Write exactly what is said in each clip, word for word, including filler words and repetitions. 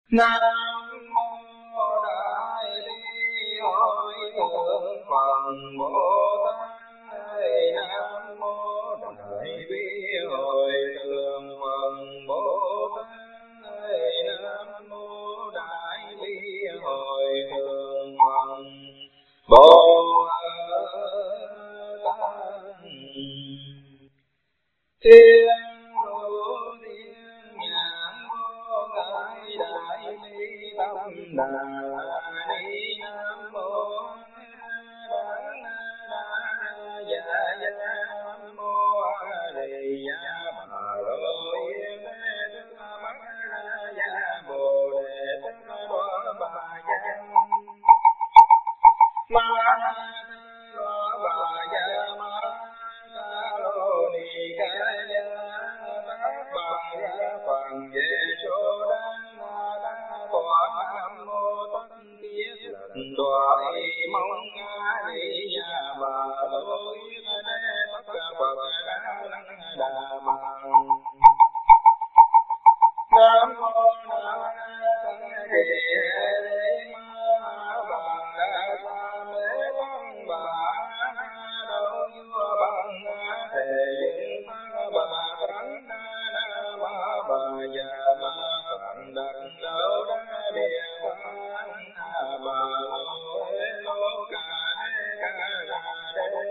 Nam mô Đại Bi Hội Thượng Phật Bồ Tát. Nam mô Đại Bi Hội Thượng Phật Bồ Tát. Nam mô Đại Bi Hội Thượng Phật Bồ Tát. Thiên thủ thiên nhãn vô ngại đại bi tâm đà ni. Nam mô Đản đa dạ dạ. Nam mô A Di Đà Bà Lô Yên Thế Tức Mắc Ra Dạ Bồ Đề Tức Đoa Bà Giang Ma Đoa Bà Dạ Ma Ca Lô Ni Ca Ya Tát Bà Ra Phần Về Số Đăng Na Đăng Tòa. Nam mô Tất Kiết Lệnh Đoa Y Mong A Di Đà Bà Lô Yên Thế Tất Phật Đa Lăng Đà Bà. Nam mô Na Tát Đề Đề Ma Bà Đa Sa Mê Văn Bà Đô Vua Bằng Thể Dựng Phá Bà Thánh Na Na Ma Bà Già Ma Phạn Đặc Đô Đa Địa Phán Bà Lô Ê Lô Ca Đê Ca Đà Đê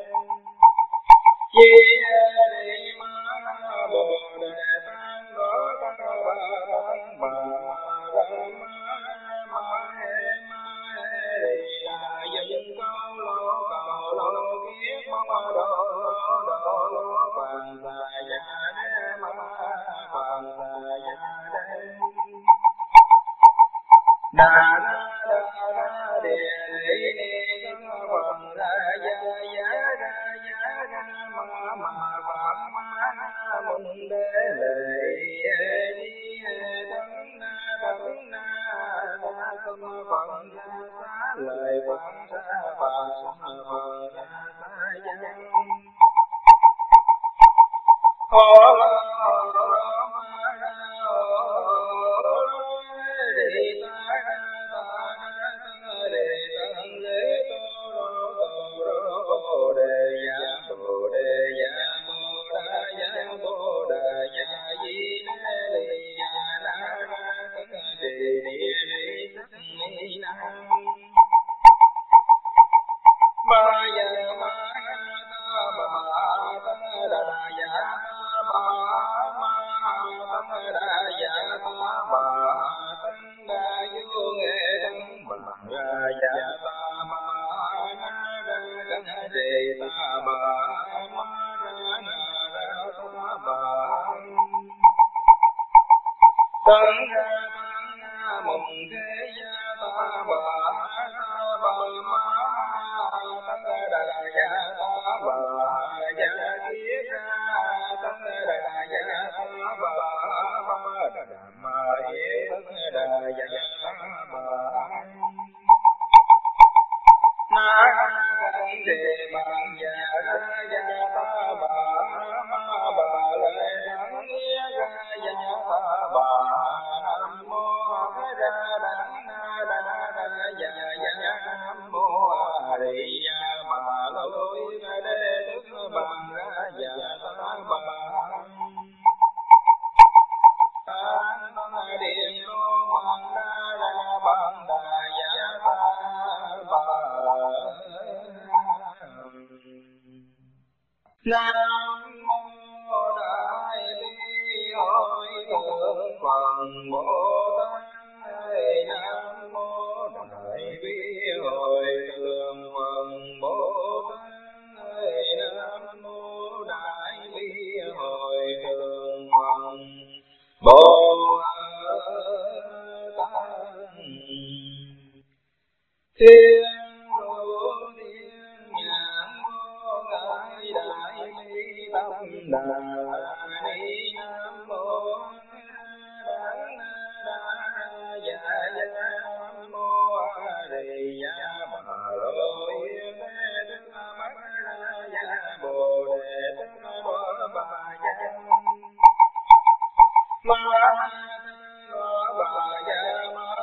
Di Đê Ma Bồ Đề Tát Đô Tát Bà Tát Bà Ra Ma Ma Hê Ma Hê Rì Đà Dân Câu Lô Cầu Lô Kiết Mong Đô Lô Đô Lô Phạn Xà Ya Đê Ma Phạn Xà Ya Đê Đà Đa Đà Đa Địa Lý Ni Thân Phật Ra Ya Ya Ra Ya Ra Ma Ma Phạm Ma Na Mùng Đế Lệ Ê Di Hê Thân Na Thân Na Na Tâm Phật Ra Xá Lợi Phạn Sa Phà Sâm Phật Ra Xá Giang Hô Lô Hô Lô Ma Ra Hô Lô Đi Ta Ra Ta Ra Thân Đề Thân Lễ Tô Rô Tô Rô Bồ Đề Dạ Bồ Đề Dạ Bồ Đà Dạ Bồ Đà Dạ Di Đê Lì Dạ Na Ra Thân Đề Địa Lý Sắc Ni Nam Ma Ya Ma Ta Bà Ta Đà Ya Ta Bà Ma Ta Đà Ya Ta Bà Tăng Đà Vô Nghệ Tăng Bà Ra Ya Ta Ma Na Ra Căn Đề Ta Bà Ma Ra Na Ra Ta Bà Tăng Ra Tăng Nga Mùng Thế Ya Ta Bà Ta Bà Ma Tăng Đà Ya Ta Bà Ya Kiết Ra Tăng Đà Ya Ta Bà Ma Đà Ma Yê Tăng Đà Ya Ta Bà Na Căn Đề Bàn Ya Ra Ya Ta Bà Ma Bà Lợi Đẳng Yê Ra Ya Ta Bà Nam Mô Thế Ra Đẳng Na Đa Ra Ya Ya Nam Mô A Di Đà Bà Lô Yên Đế Tức Bàn Ra Ya Ta Bà An Văn Điện Lô Mang Đa Đa Bàn Đà Ya Ta Bà. Nam mô Đại Bi Hội Thượng Phật Bồ Tát. Nam mô Đại Bi Hội Thượng Phật Bồ Tát. Nam mô Đại Bi Hội Thượng Phật Bồ Tát. Thiên thủ thiên nhãn vô ngại đại bi tâm đà ni. Nam mô Đản đa dạ dạ. Nam mô A Di Đà Bà Lô Yên Thế Tức Mắc Ra Dạ Bồ Đề Tức Đoa Bà Giang Ma Đoa Bà Dạ Ma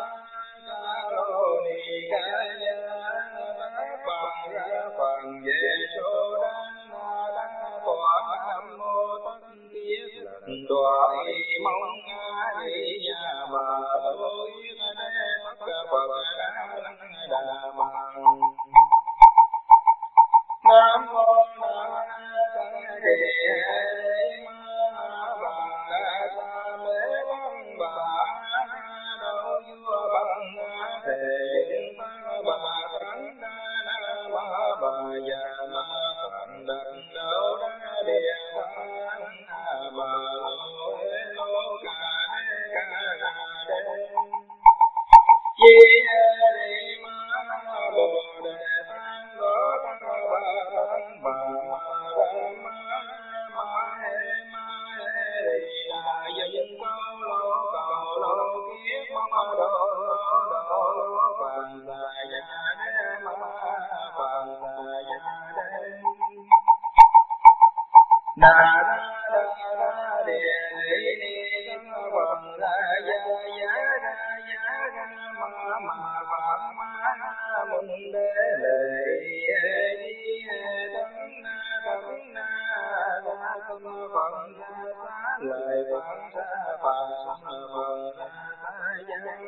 đà đa đa địa lý ni thân phần ra gia giá ra giá ra ma ma phật ma môn đế lệ di thân na thân na ra thân phần ra xá lời phật ra phật phần ra xá dân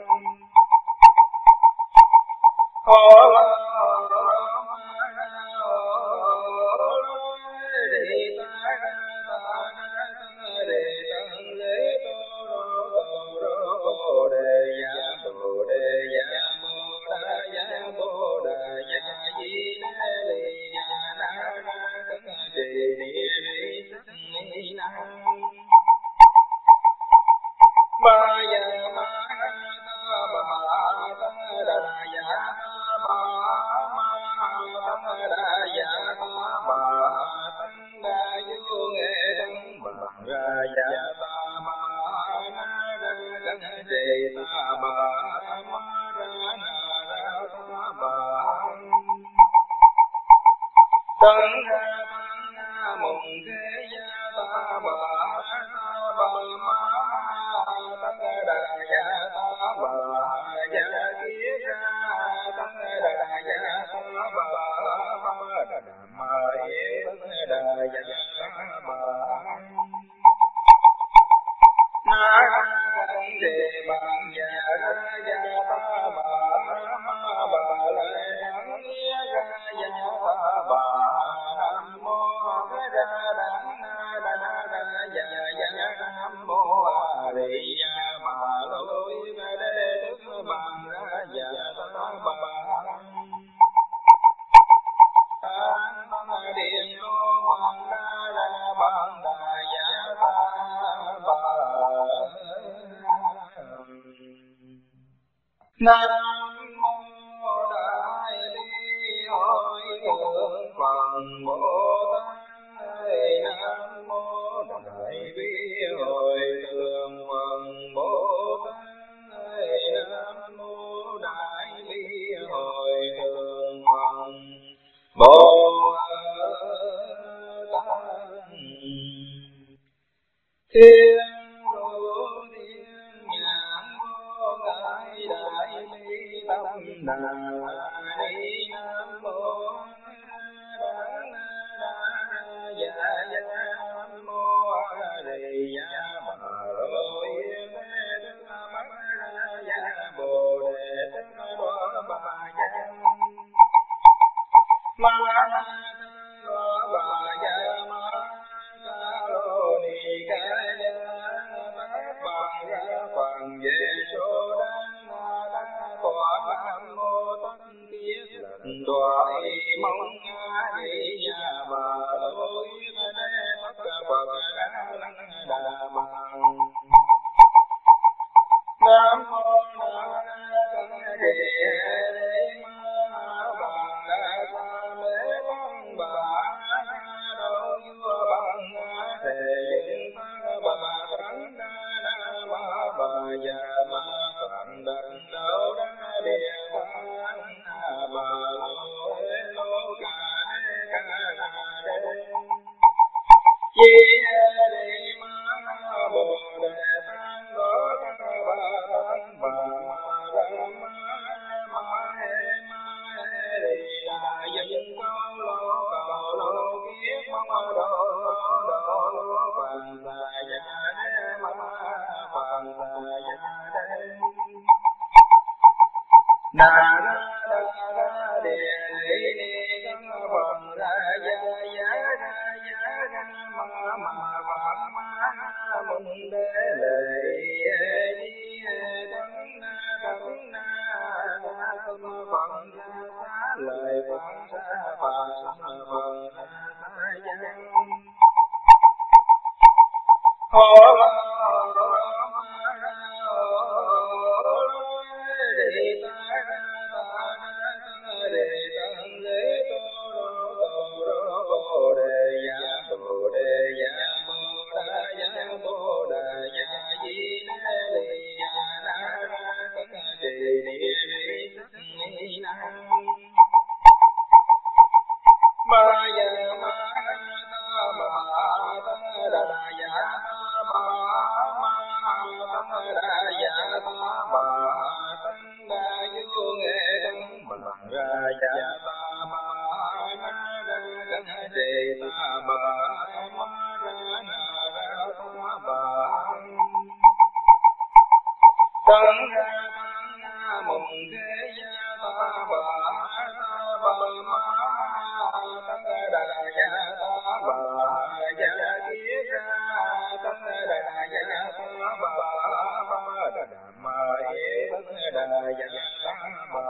ô la ma ya ma ta ba ta da ya ta ba ma ta da ya ta ba tăng đa vô nghệ tăng bằng ra ya ta ba na ra đăng trì ta ba ma ra na ra ta ba tăng ra tăng na mùng thế ya ta ba ta ba ma tăng đà ya ta bà ya kiết ra tăng đà ya ta bà đà ma yết đà ya ta bà na tăng đề bằng ya ya ta bà ma bà lại đắng ra ya ta bà nam mô ra đắng na đà đà ya ya nam mô a di lối đế đức bằng ra ya ta bà an tăng điện lô bằng đa đa bằng đà ya ta bà nam mô đại bi hội thượng phần bồ tát nam mô đại bi hội thượng phần bồ tát nam mô đại bi hội thượng phần bồ tát thiên thủ thiên nhãn vô ngại đại bi tâm đà ni nam mô đa đa ya ya nam mô a di đà bà lô yên thế đức mắt ra ya bồ đề tức đoá bà giang ma đoá bà ya ma ca lô ni ca ya bát bà ra phần về số đăng na đăng tòa nam mô tất kiết lệnh đoá mong a di đà bà lô yên thế tất phật đa lăng đà bằng nam mô na tăng đề đề ma bằng đa sa mê văn bà đâu vua bằng thể dựng ta bà thắng đa đa ma bà già ma phận đặng đâu đa địa thắng bà lô lô ca đê ca đê di đề ma bồ đề tăng đó tăng bà tăng bà ma ra ma ma he ma he đi là dân câu lô cầu lô kiết mong đồ đồ lô phàn xà ya đê ma phàn xà ya đê đà đa đa đa địa lý ni thân phần ra ya ya ra ya ra ma ma phật ma môn đế lệ di thân na thân na ra thân phần ra xá lời phật ra phật phần ra xá dân ô la đi ta ma ya ma ta ba ta ra tăng mùng thế gia ta bà bà ma tăng đà gia ta bà gia kiết ra tăng đà gia ta bà bà đà ma yế tăng đà gia ta bà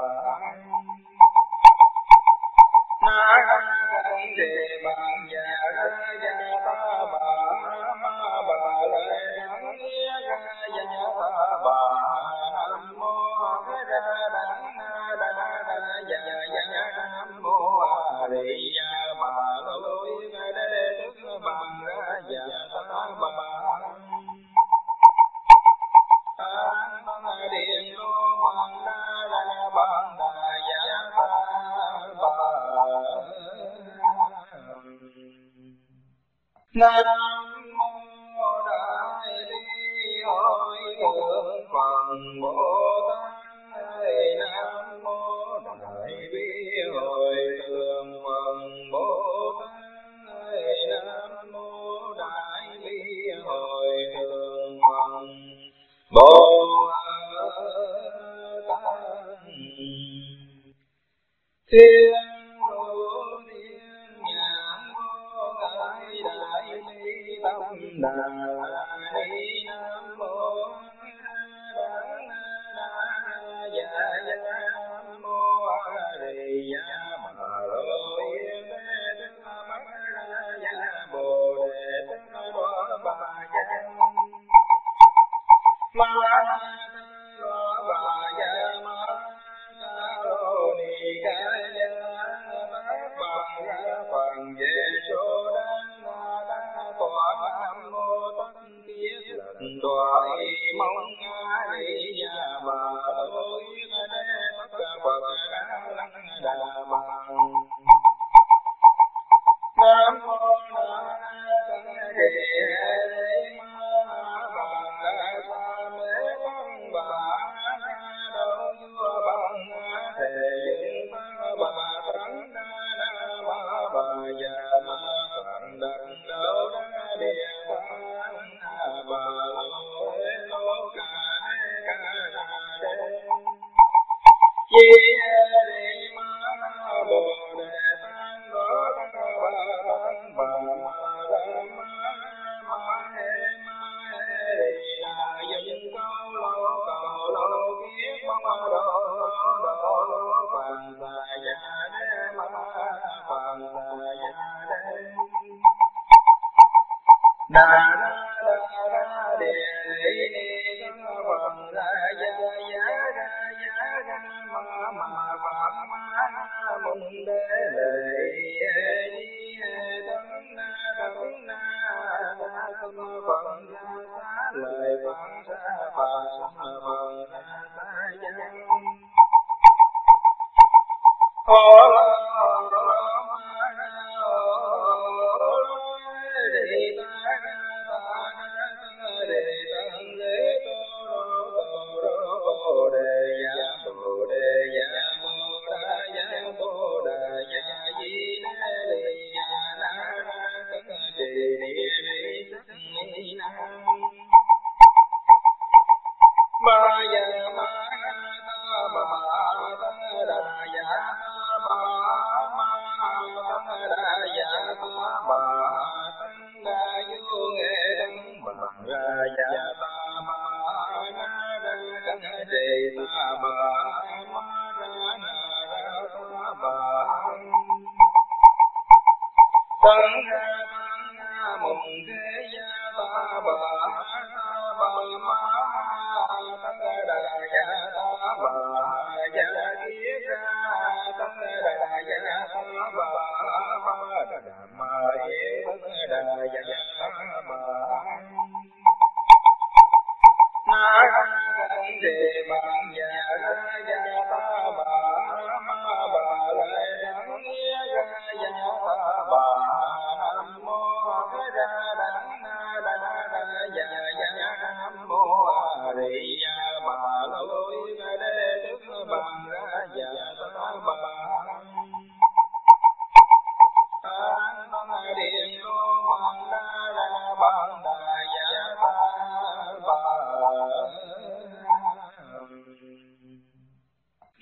na tăng đề bàn gia gia ta bà ma bà lợi đẳng gia gia ta bà nam mô ra đẳng đa đa gia gia nam mô a di đà bà lôi đế đức bằng ra gia ta bà an điện lô bằng đa đa bằng đà gia ta bà nam mô đại bi hội thượng phần bồ tát nam mô đại bi hội thượng phần bồ tát nam mô đại bi hội thượng phần bồ tát thiên thủ thiên nhãn vô ngại đại bi tâm đà ni nam mô đẳng đa dạ dạ nam mô a di đà bà lôi đế đức mắt ra dạ bồ đề tức đoá bà dạ ma đoá bà dạ ma ca lô ni ca dạ bát bằng ra phần về số đăng đa tọa nam mô tất kiết lệnh đoá mong a di đà bà lôi đế tất phật đa đà bằng nam mô na tăng đề ma bằng đa sa mê văn bà đâu vua bằng thể dựng bà tấn đa đa ma bà già ma phận đất đâu đa địa tăng bà lô lô ca ca đê chi đề ma bồ đề tăng đó tăng bà tăng bà ma ra ma ma he ma he đi đà dân câu lô cầu lô kiết mong đô đô lô phàn xà gia đế ma phàn xà gia đế đà đà đà đề ni tăng phật ra gia gia ra gia ra ma ma phật ma mùng đế lệ di tấn na tấn na ta tâm phật ra xá lời phật ra phật phật ra xá dân ô lô lô ma ô lô đề ta ta đề tăng đế tô tô tô bồ đề ya bồ đề ya mô đa ya bồ đà ya di đế lì ya na na cấn trì địa ni sắc ni na ma ya ma ta bà ta đà ya ta bà ma ta đà ya ta bà tăng đa vô nghệ đăng bằng ra ya ta ma na ra cấn trì ta bà ma ra na ra ta bà tăng ra tăng ra mùng thế gia ta bà ta bà ma tăng đà gia ta bà gia kiết ra tăng đà gia ta bà ma đà ma yế tăng đà gia ta bà na tăng đề bàn gia gia ta bà ma bà lợi đẳng gia gia ta bà nam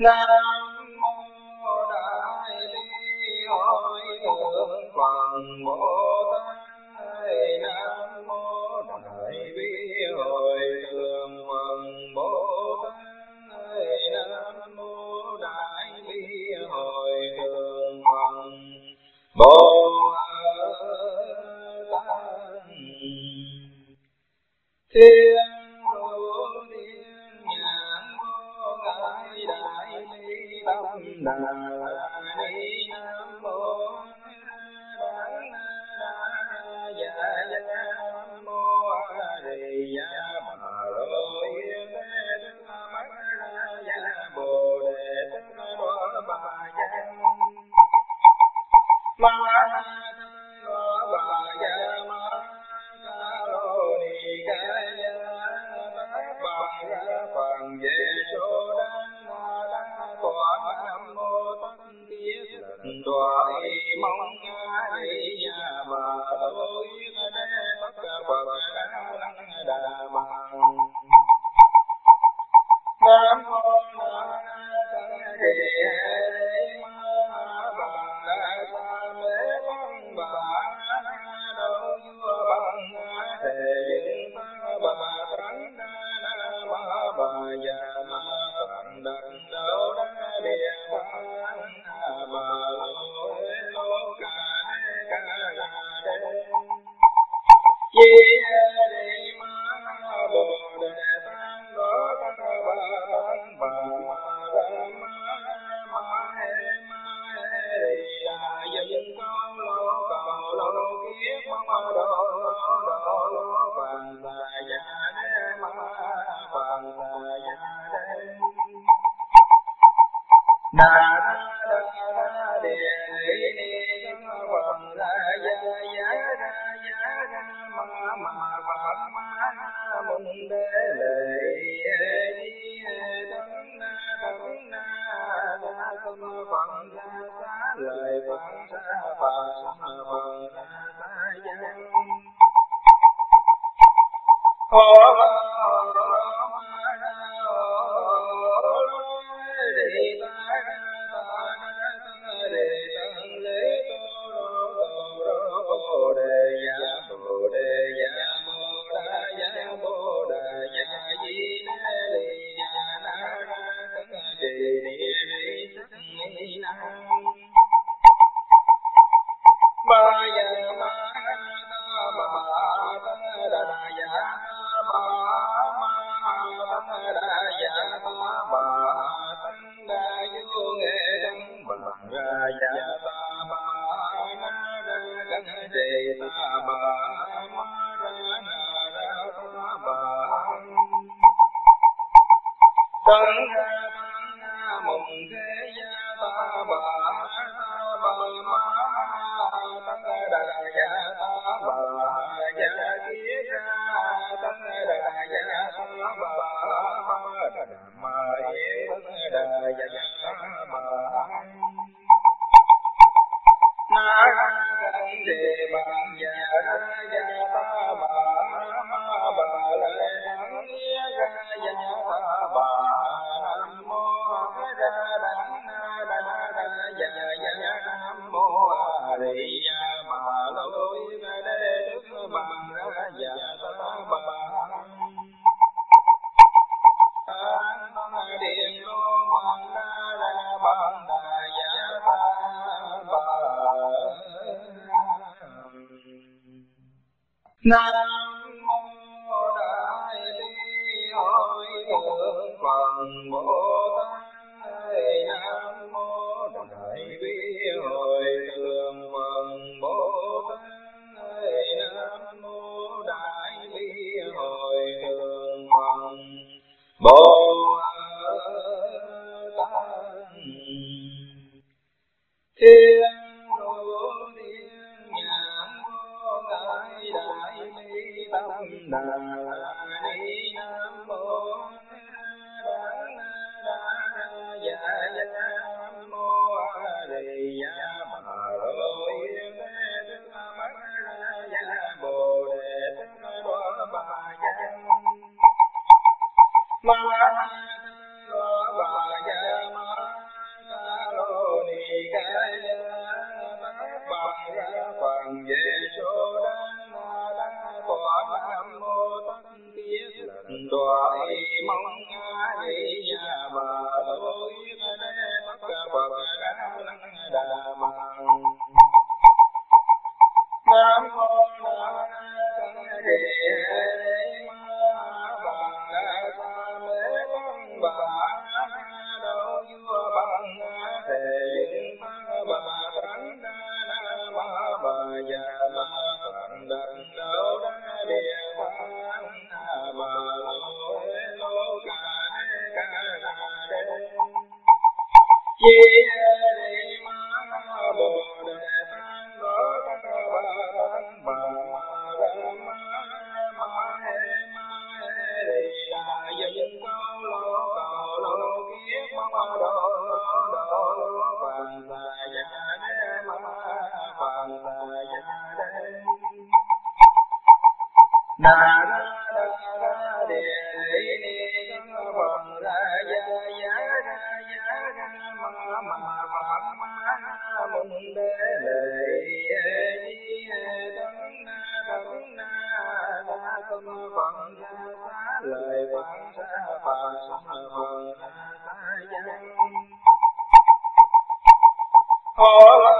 Nam mô Đại Bi Hội Thượng Phật Bồ Tát. Nam mô Đại Bi Hội Thượng Phật Bồ Tát. Nam mô Đại Bi Hội Thượng Phật Bồ Tát. Thiên thủ thiên nhãn vô ngại đại bi tâm đà ni. Nam mô Đản đa dạ dạ. Nam mô A Di Đà Bà Lô Yên Thế Đức Mắt Ra Dạ Bồ Đề Tức Đoá Bà Giang Ma Đoá Bà Giang Ma Ca Lô Ni Ca Ya Bát Bà Ra Phật Về Số Đăng Ma Đăng Tòa. Nam mô Tất Kiết Lần Đoá Y Mong A Di Đà Bà Lô Yên Thế Tất Phật Đà Lăng Đà Bà. Nam mô Na Tát Đề Ma Bà Đa Sa Mê Văn Bà Đô Vua Bằng Thể Dựng Ta Bà Tránh Đa Na Ma Bà Già Ma Phạn Đắc Đô Đa Địa Phạn Bà Lô Lô Ca Đê Ca Đà Đê Di Đề Ma Bồ Đề Tát Đô Tát Bà Tát Bà Ma Ra Ma Ma Hê Ma Hê Đà Dân Câu Lô Cầu Lô Kiết Ma Đô Đô Lô Phạn Xà Ya Đê Ma Phạn Xà Ya Đê Đà Đà Đà Địa Lý Ni Thân Phật Ra Ya Ya Ra Ya Ra Ma Ma Phật Ma Môn Đế Lệ Di Thân Na Thân Na Đa Thân Phật Ra Xá Lợi Phật Sa Phật Phật Ra Sa Giang Hô Đi Ta Ta Na Đề Tăng Lễ Tô Rô Tô Rô Bồ Đề Ya Bồ Đề Ya Bồ Đà Ya Bồ Đà Ya Di Đê Lì Ya Na Ra Tất Đề Địa Ri Sức Ni Na Ba Ya Ma Ta Bà Ta Đà Ya Ta Bà Ma Ta Đà Ya Ta Bà Tăng Đà Vô Nghệ Đăng Bà Ra Ya Ta Bà Na Ra Đăng Đề Ta Bà Ma Ra Na Ra Ta Bà Tăng Ra Tăng Nga Mùng Thế Ya Ta Bà Ta Bà Ma Tăng Đà Ya Ta Bà Ya Kiết Ra Tăng Đà Ya Ta Bà Ma Đà Ma Yên Tăng Đà Ya Ta Bà Na Tăng Đề Bàn Ya Ra Ya Ta Bà Ma Bà Lệ Đăng Yết Ra Ya Ta Bà Nam Mô A Ra Đăng Na Đa Ra Ya Ya Nam Mô A Di Đà Bà Lô Yên Đế Đức Bằng Ra Ya Ta Bà An Điện Lô Mang Đa Ra Bằng Đà Ya Ta Bà. Nam mô Đại Bi Hội Thượng Phật Bồ Tát. Nam mô Đại Bi Hội Thượng Phật Bồ Tát. Nam mô Đại Bi Hội Thượng Phật Bồ Tát. Thiên thủ thiên nhãn vô ngại đại bi tâm đà ni. Nam mô Đản đa dạ dạ. Nam na ra ra ra đề ni thân phật ra ya ya ra ya ra ma ma phật ma mùng đế lệ di thân na thân na ra tâm phật ra xá lời phật sa phật sanh phật ra sa dân ô la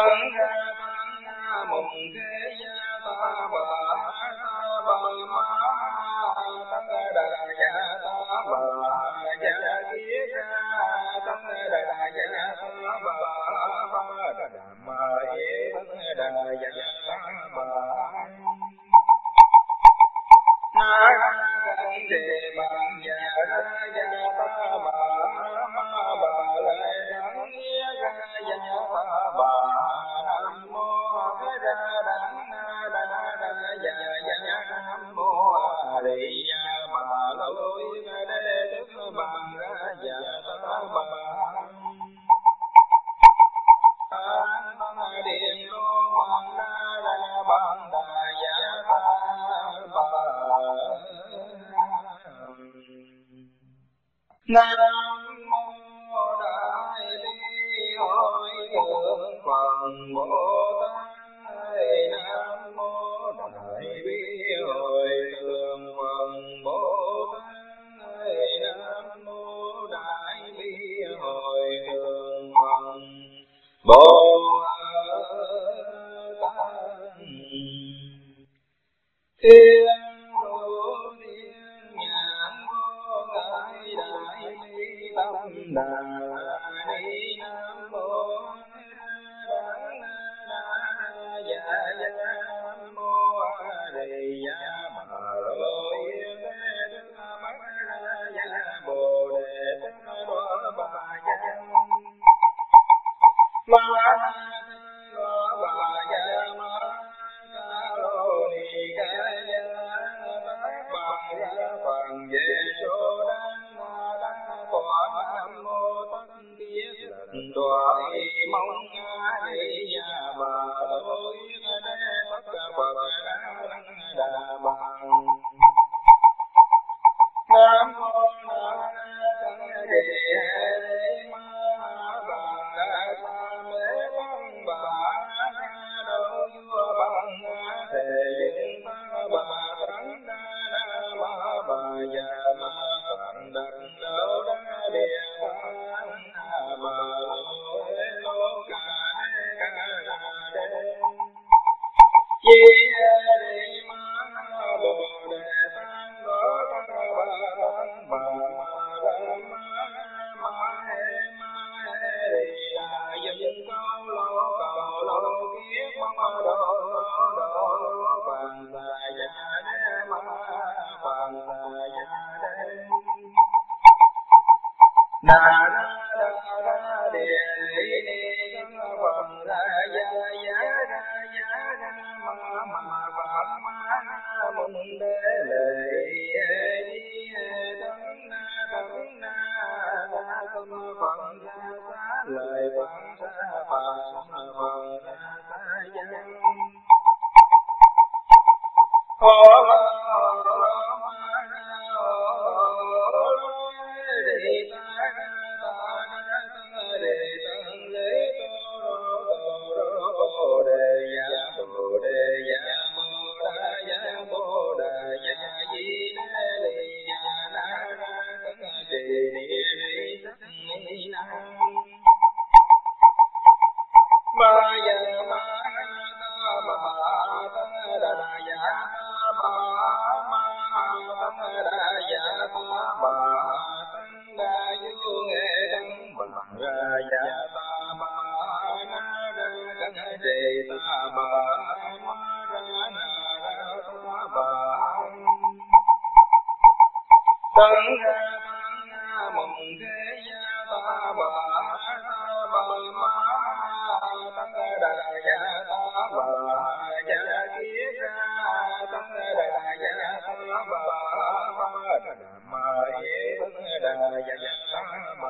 Tấn ra tăng mùng thế gia ta bà ta bà ma tăng đà gia ta bà gia kiết ra tăng đà gia ta bà ba đà ma yế tăng đà gia ta bà na cảnh đề bằng nhà ra gia ta bà ma bà lại đắng nghĩa ra gia ta bà nam mô ra đắng na đa đa gia gia nam mô a di đà bà lôi đế đức bằng ra gia ta bà an tăng điện lô bằng đa đa bằng đà gia ta bà Nam mô Đại Bi Hội Thượng Phật Bồ Tát. Nam mô Đại Bi Hội Thượng Phật Bồ Tát. Nam mô Đại Bi Hội Thượng Phật Bồ Tát. Thiên tâm đà ni nam mô đa đa dạ dạ nam mô a di đà bà lôi đế đức mắt ra dạ bồ đề tức đoá bà dạ ma đoá bà dạ ma ca lô ni ca dạ bà ra phần về số đăng đăng tòa nam mô tất kiết lệnh tòa mong a di đà bà lôi đế tất phật đà bằng nam mô na tăng đề ma bà đa sa mê văn bà đâu vua bằng thể dựng bà tấn đa đa ma bà già ma phạn đặc đâu đa địa phạn bà lô lô ca ca đê chi đề ma bồ đề tăng đó tăng bà tăng bà ma ra ma ma he ma he đi là dân câu lô cầu lô kiết mong đồ đồ phàn xà gia đế ma phàn xà gia đế đà đa đa đa địa lý ni tăng phật ra gia gia ra gia ra ma ma phật ma mùng đế lệ di tấn na tấn na đa tâm phật ra xá lời phật ra phật phật ra xá dân ho ho đề ta ta ta đề tăng lễ tô tô tô đề ya bồ đề ya mô đa ya bồ đà ya di đế lì ya na ra cấn trì ni ri sắc ni na ma ya ma ta ma ta đà ya ta ma ma ta đà ya ta ma tăng đa du nghệ tăng bằng ra ya ta ma na ra cấn trì ta ma ma ra na ra ta ma tấn ra tăng mùng thế gia ta bà ta bà ma tăng đà gia ta bà gia kiết ra tăng đà gia ta bà ba đà ma yế tăng đà gia ta bà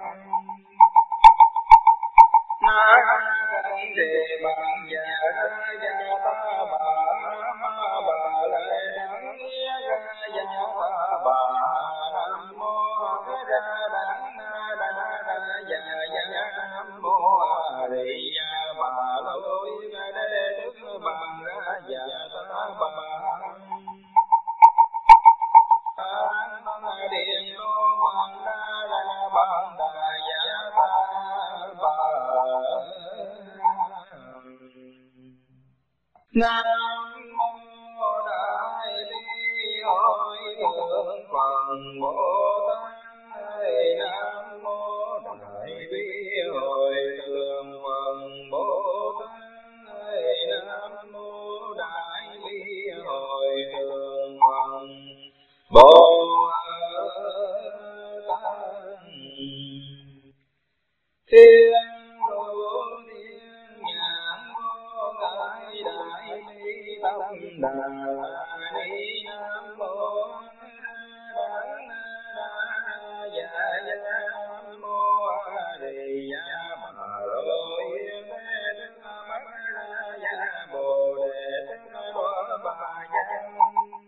na cảnh đề bằng nhà ra gia ta bà ma bà lại đắng nghĩa ra gia ta bà nam mô ra đắng na đa đa gia gia nam mô a di đà bà lôi đế đức bằng ra gia Nam mô Đại Bi Hội Thượng Phật Bồ Tát. Nam mô Đại Bi Hội Thượng Phật Bồ Tát. Nam mô Đại Bi Hội Thượng Phật Bồ Tát. Thiên thủ thiên nhãn vô ngại đại bi tâm đà ni. Nam mô đắng đa dạ dạ. Nam mô a di đà bà lô yên thế đức mắt ra dạ bồ đề tức đoá bà văn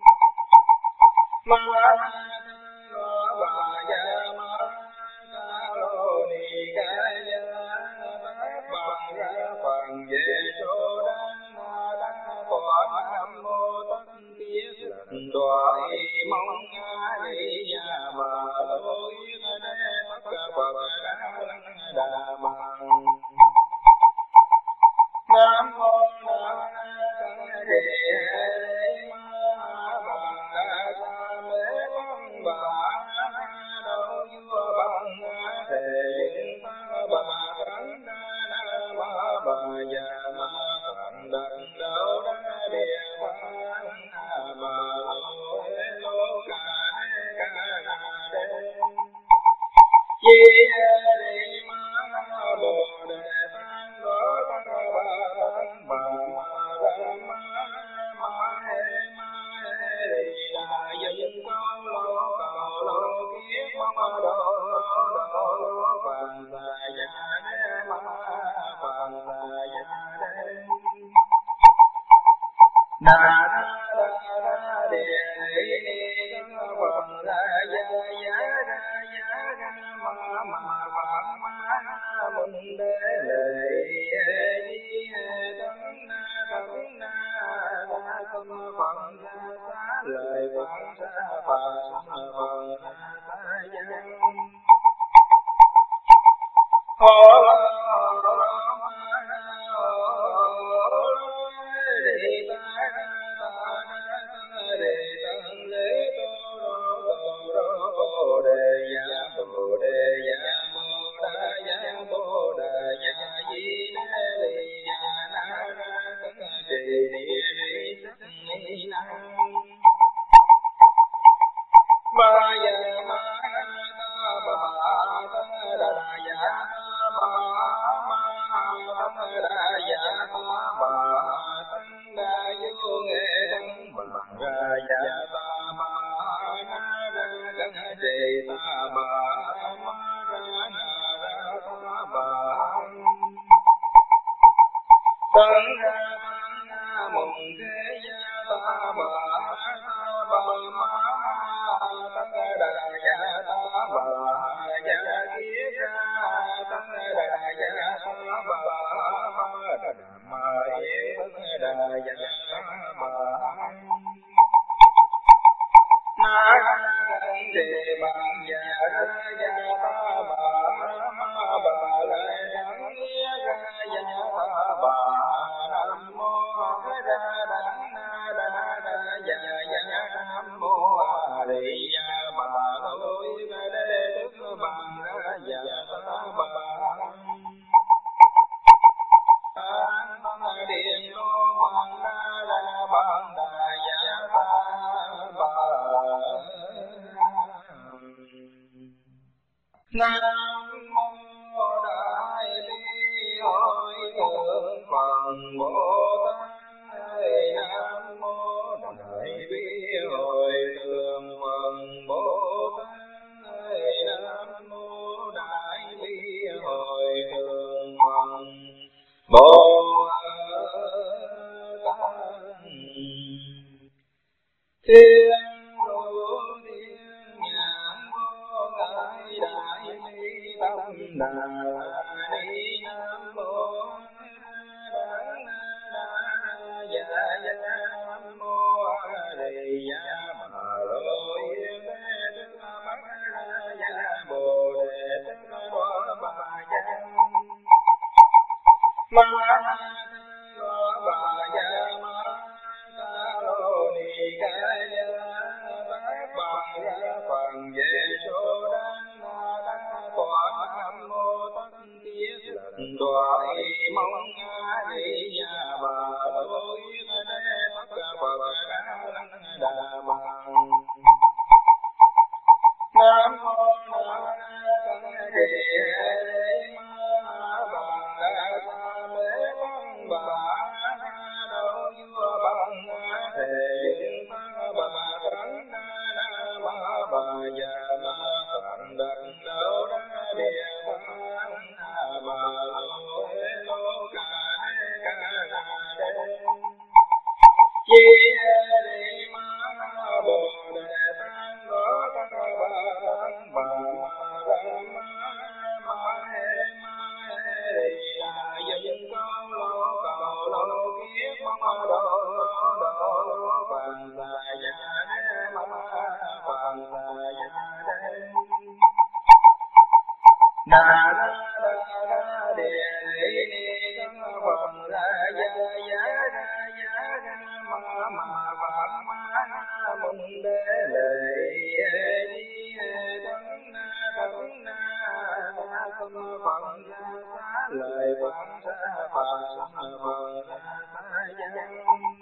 ma đoá bà dạ ma ca lô ni ca dạ bát bà ra phần về số đăng ma đăng tòa. Nam mô tất kiết lần đoái mong a di đà bà lô yên đế tất phật đa lăng đà bằng. Nam mô Đà Tăng Đề Ma Bà Sa Mê Văn Bà Đô Vua Bằng Thể Duyên Ta Bà Thánh Đa Na Ma Bà Già Ma Phạn Đắc Đô Đa Địa Phạn Bà Lô Hê Lô Ca Đê Ca Đà Đê Di Đê Ma Bồ Đề Tăng Đô Tăng Bà Tăng Bà Ma Ra Ma Ma Hê Ma Hê Rì Đà Dân Câu Lô Cầu Lô Kiết Mong Đô Lô Đô Lô Phạn Xà Gia Đê Ma Phạn Xà Gia Đê Đà Đà Đà Đà Địa Ni Tăng Phật Ra Gia Gia Ra Gia Ra Ma Ma Phạn Ma Mừng Đế Lệ Di Hệ Tấn Na Tấn Na Na Tâm Phật Ra Xá Lợi Phật Ra Phật Phật Ra Xá Giang Hô Lô Lô Ma Hô Lô Đề Ta Ta Na Đề Tăng Lễ Tô Rô Tô Rô Bồ Đề Dạ Bồ Đề Dạ Bồ Đà Dạ Bồ Đà Dạ Di Đê Lì Dạ Na Ra Tất Trì Địa Ri Sắc Ni Năng Ma Dạ Ma Ta Bà Ta Đà Dạ Ta Bà Ma Ta Đà Dạ Ta Bà Tăng Đà Vô Nghệ Đăng Bà Ra Dạ Ta Bà Na Ra Tất Trì Ta Bà Ma Ra Na Ra Ta Bà Tăng Ra Tăng Nga Mùng Thế Gia Ta Bà Ta Bà Ma Tăng Đà Dạ Ta Bà Dạ Kiết Ra Tăng Đà Dạ Ta Bà Ma Đà Ma Yên Tăng Đà Dạ Ta Bà Na Đăng Đề Bằng Dạ Ra Dạ Ta Bà Ma Bà Lại Đăng Nghĩa Ra Dạ Ta Bà Nam Mô A Ra Đăng Na Đa Đa Dạ Dạ Nam Mô A Di Đà Bà Lô Yên Đế Đức Bằng Ra Dạ Ta Bà An Tăng Điện Lô Bằng Na Đa Bằng Đà Dạ Ta Bà Nam mô Đại Bi Hội Thượng Phật Bồ Tát. Nam mô Đại Bi Hội Thượng Phật Bồ Tát. Nam mô Đại Bi Hội Thượng Phật Bồ Tát. Thiên thủ thiên nhãn vô ngại đại bi tâm đà ni. Nam mô đắng đa dạ dạ. Nam mô a di đà bà lô yên thế đức mắt ra dạ bồ đề tức đoá bà văn ma đoá bà dạ ma phật sa gian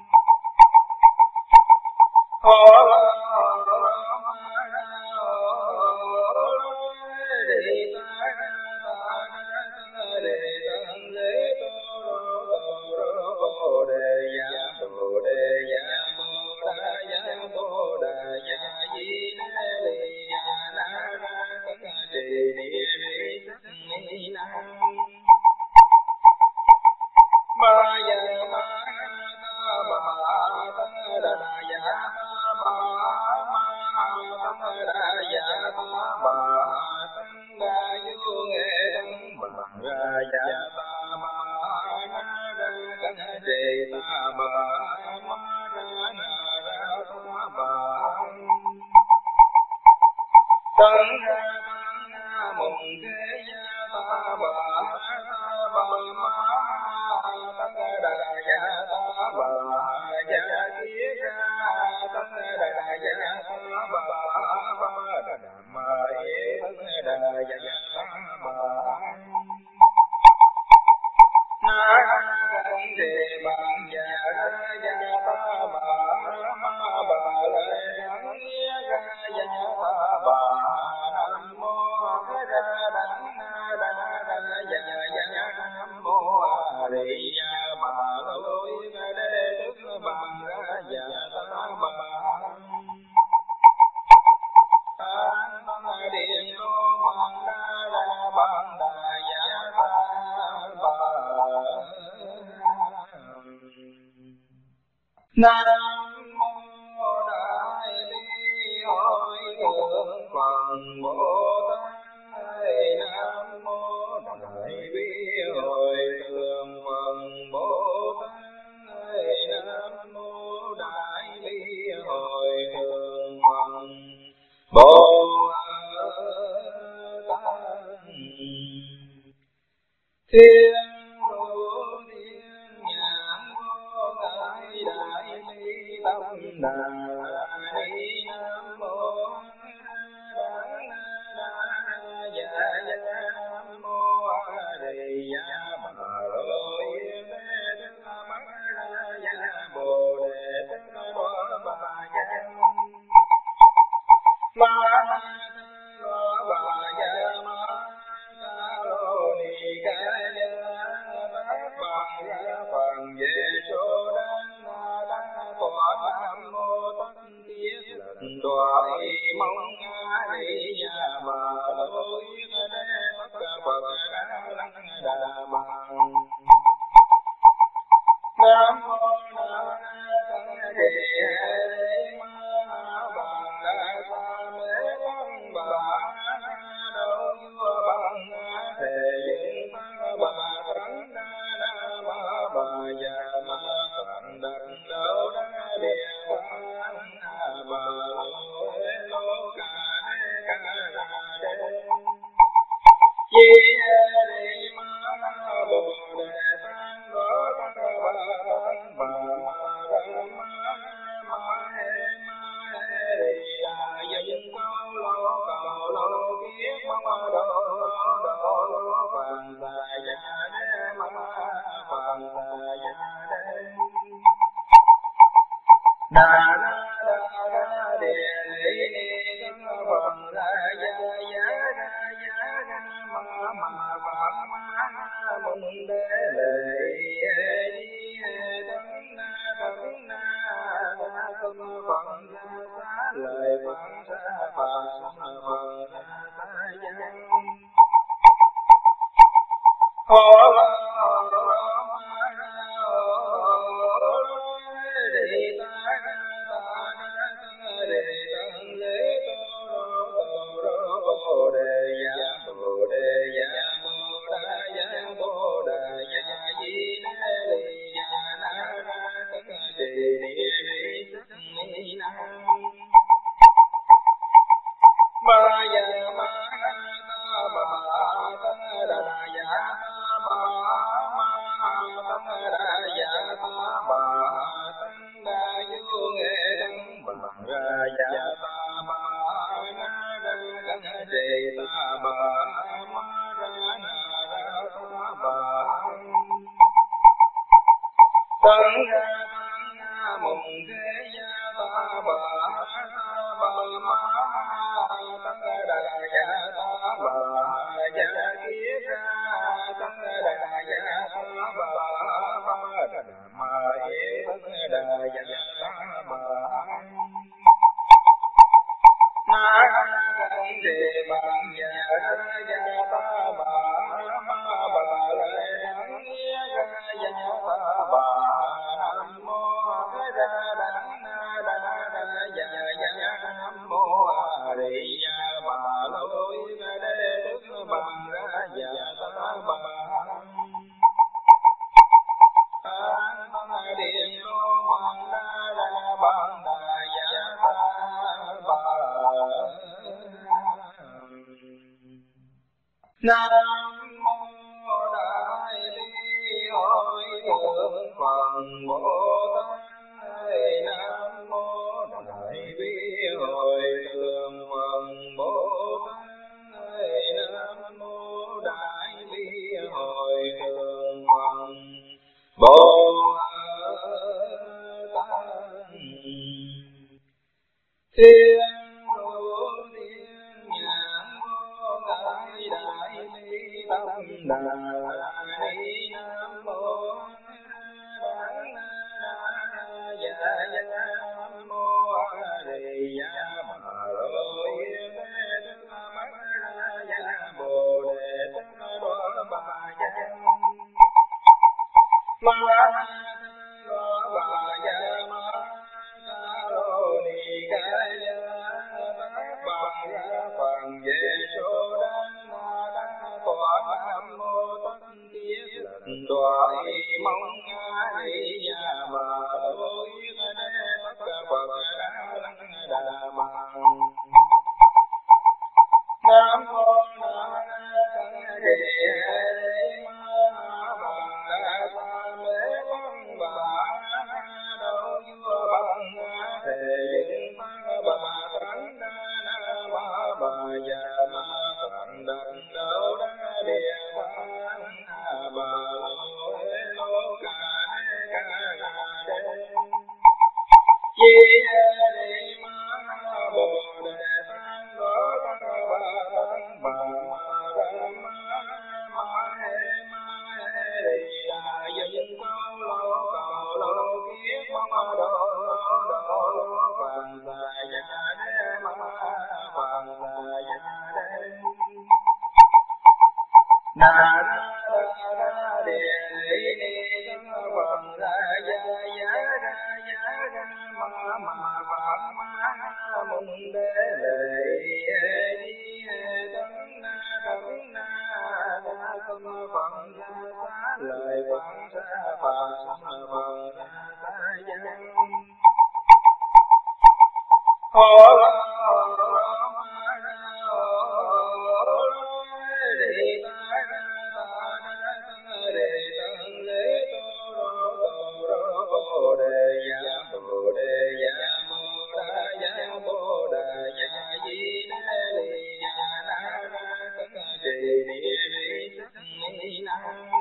ho la ro ma ra ho đi ta ta ta đề tăng lễ tô rô tô rô bồ đề ya bồ đề ya bồ đà ya bồ đà ya di đê lì ya na ra cấn trì ni ri sắc ni na ma ya ma ta ba ta đà ya ta ba ma ta đà ya ta ba tăng đà du nghệ tăng bằng ra ya ta ba na ra cấn trì ta ba ma ra na ra ta ba tăng ra tăng na mùng thế ya ta ba ta ba ma tăng đà ya ta ba ya kia ra tăng đà ya ta ba ba đà ma ye tăng đà ya ta ba na cấn đề bằng ya ya ta ba ma ba le đắng ra ya ta ba nam mô ra đắng na đa đa ya ya nam mô a di đà bà lôi ca đê đức bằng ra ya ta ba an bằng điện lô bằng đa đa bằng đà ya ta ba nam mô đại bi hội thượng phần bồ tát nam mô đại bi hội thượng phần bồ tát nam mô đại bi hội thượng phần bồ tát thiên thủ thiên nhãn vô ngại đại bi tâm đà ni nam mô đa đa ya ya nam mô a di đà bà lôi đê đức mắt ra ya bồ đề tức đoá bà ya ma đoá bà ya ma ca lô ni ca ya bát bà ya phần về số đăng na đăng tọa nam mô tất kiết lần đoá y mong a di đà bà lôi đê tất phật đa lăng đà bằng nam mô na tăng đề ma bằng đa sa mê lăng bà đâu vua bằng thể dựng tăng bà trắng đa đa ma bà già ma phận đặt đâu đa địa tăng bà lô lô ca đê ca ra đê di đê ma bồ đề tăng đó tăng bà tăng bà ma ra ma ma he ma he đi đà dân câu lô cầu lô kiết mong đô đô lô phàn xà ya đê ma phàn xà ya đê đà đa đa đa địa lý ni tăng phật ra ya ya ra ya ra ma ma phật ma mừng đế lệ di tăng na tăng na na tâm phật ra xá lời phật ra phật phật ra xá gian ho la ro ma ra ho đi ta ta Tân ra tăng mùng thế gia ta bà ta bà ma tăng đà gia ta bà gia kiết ra tăng đà gia ta bà ba đà ma yế tăng đà gia ta bà na tăng đề bằng gia gia ta bà ma bà lệ đắng gia gia ta bà nam mô ra đắng na đa đa gia gia nam mô a di đà bà lôi đế đức bằng ra gia ta bà an điện lô bằng đa đa bằng đà gia ta bà nam mô đại bi hội thượng phần bồ tát nam mô đại bi hội thượng phần bồ tát nam mô đại bi hội thượng phần bồ tát thiên thủ thiên nhãn vô ngại đại bi tâm đà ni nam mô đắng na dạ dạ nam mô a di đà bà lôi đế đức mắt ra dạ bồ đề tất đoá bà dạ ma đoá bà dạ ma ca lô ni ca dạ bà ra phần về số đăng na đăng tọa nam mô tất kiết lần đoại mong a di đà bà lôi đế tất phật đăng đà bằng nam mô na tăng đề ma bằng đa sa mê văn bà đâu vua bằng thể dựng bà tánh đa na ma bà già ma phận đặng đâu đa địa tạng bà lô lô ca ca ca đê di đề ma bồ đề tăng đó tăng bà tăng bà ma ra ma ma he ma he đi là dân câu lô cầu lô kiết mong đồ đồ lô phàn xà gia đế ma phàn xà gia đế na ra ra ra địa lý ni thân phật ra gia gia ra gia ra ma ma phật ma mùng đế lệ di tấn na tấn na ra tâm phật ra xá lời phật ra phật phật ra xá dân hô đi ta ra ta ra đề tăng lễ tô rô tô rô bồ đề ya bồ đề ya mô đa ya bồ đà ya di đế lì ya na ra tất trì ni vi sắc ni na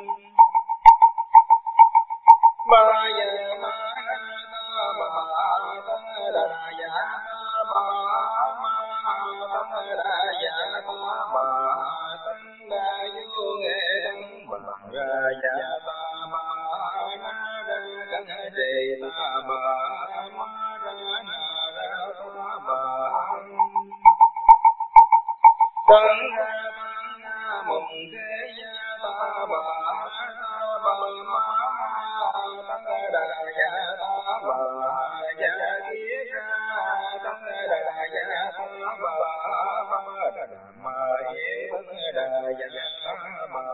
ba ya ma ta bà ta đà ya ta bà ma ta đà ya ta bà tăng đa vô nghệ tăng bằng ra ya ta bà na ra căng trì ta bà ma ra na ra ta bà tăng ra tăng mùng thế gia ta bà ta bà ma tăng đà gia ta bà gia kiết ra tăng đà gia ta bà ba đà ma yế tăng đà gia ta bà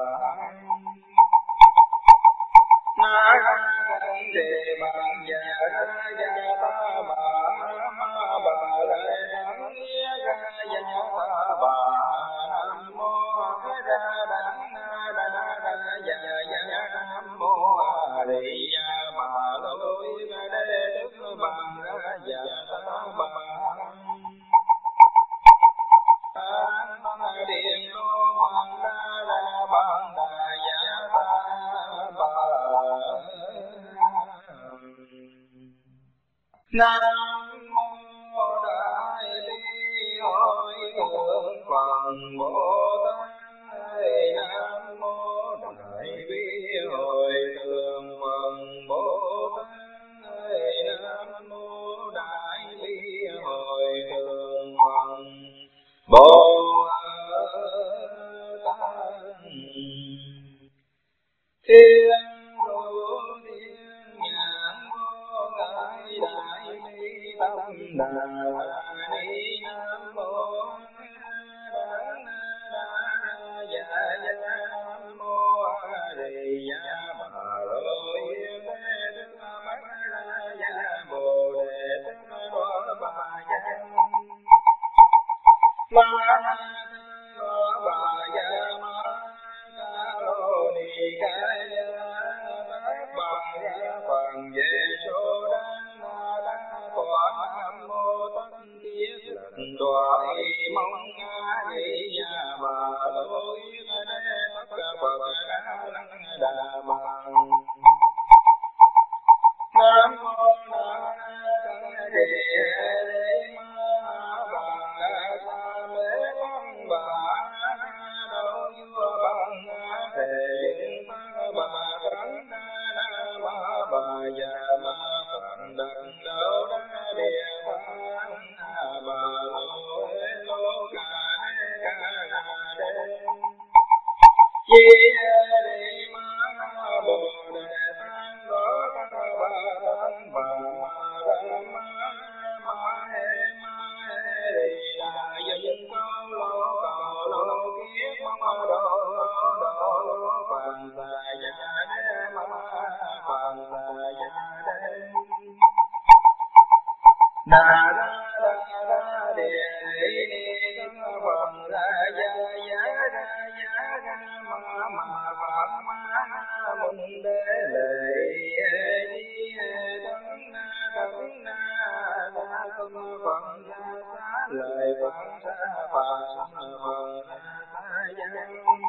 na tăng đề bằng gia gia ta bà ma bà lệ đắng gia gia ta bà nam mô ra đắng na đa đa gia gia nam mô a di đà bà lôi đế đức bằng ra gia ta bà an điện lô bằng đa đa bằng đà gia ta bà Nam mô Đại Bi Hội Thượng Phật Bồ Tát. Nam mô Đại Bi Hội Thượng Phật Bồ Tát. Nam mô Đại Bi Hội Thượng Phật Bồ Tát. Thiên thủ thiên nhãn vô ngại đại bi tâm đà ni. Nam mô đản đa dạ dạ. Nam mô a di đà bà lô yên thế đức mắt ra dạ bồ đề tức đoá bà dạ ma đoá bà dạ ma ca lô ni ca dạ bát bà dạ phần về số đăng ma đăng tòa. Nam mô tất kiết lệnh tòa y mong a di đà bà lô yên thế tất phật đa năng đà bằng. Nam mô Na Tát Đề Đề Ma Bà Sa Mê Văn Bà Đô Vua Bằng Thể Dựng Tăng Bà Tánh Na Ma Bà Già Ma Phật Đặng Đô Đa Địa Phán Bà Lô Lô Ca Đê Ca Đê Chi Đề Ma Bồ Đề Tát Đô Đa Bà Tát Bà Ma Ra Ma Ma He Ma He Rì Đà Dân Câu Lô Cầu Lô Kiết Ma Đô Lô Đô Lô Phàn Xà Gia Đê Ma Phàn Xà Gia Đê Đà Ra Đà Ra Địa Ni Ni Thân Phật Ra Gia Gia Ra Gia Ra Ma Ma Phật Ma Mùng Đế Lệ Di Thân Na Thân Na Sa Tâm Phật Ra Xá Lợi Phật Sa Phật Phật Ra Sa Gia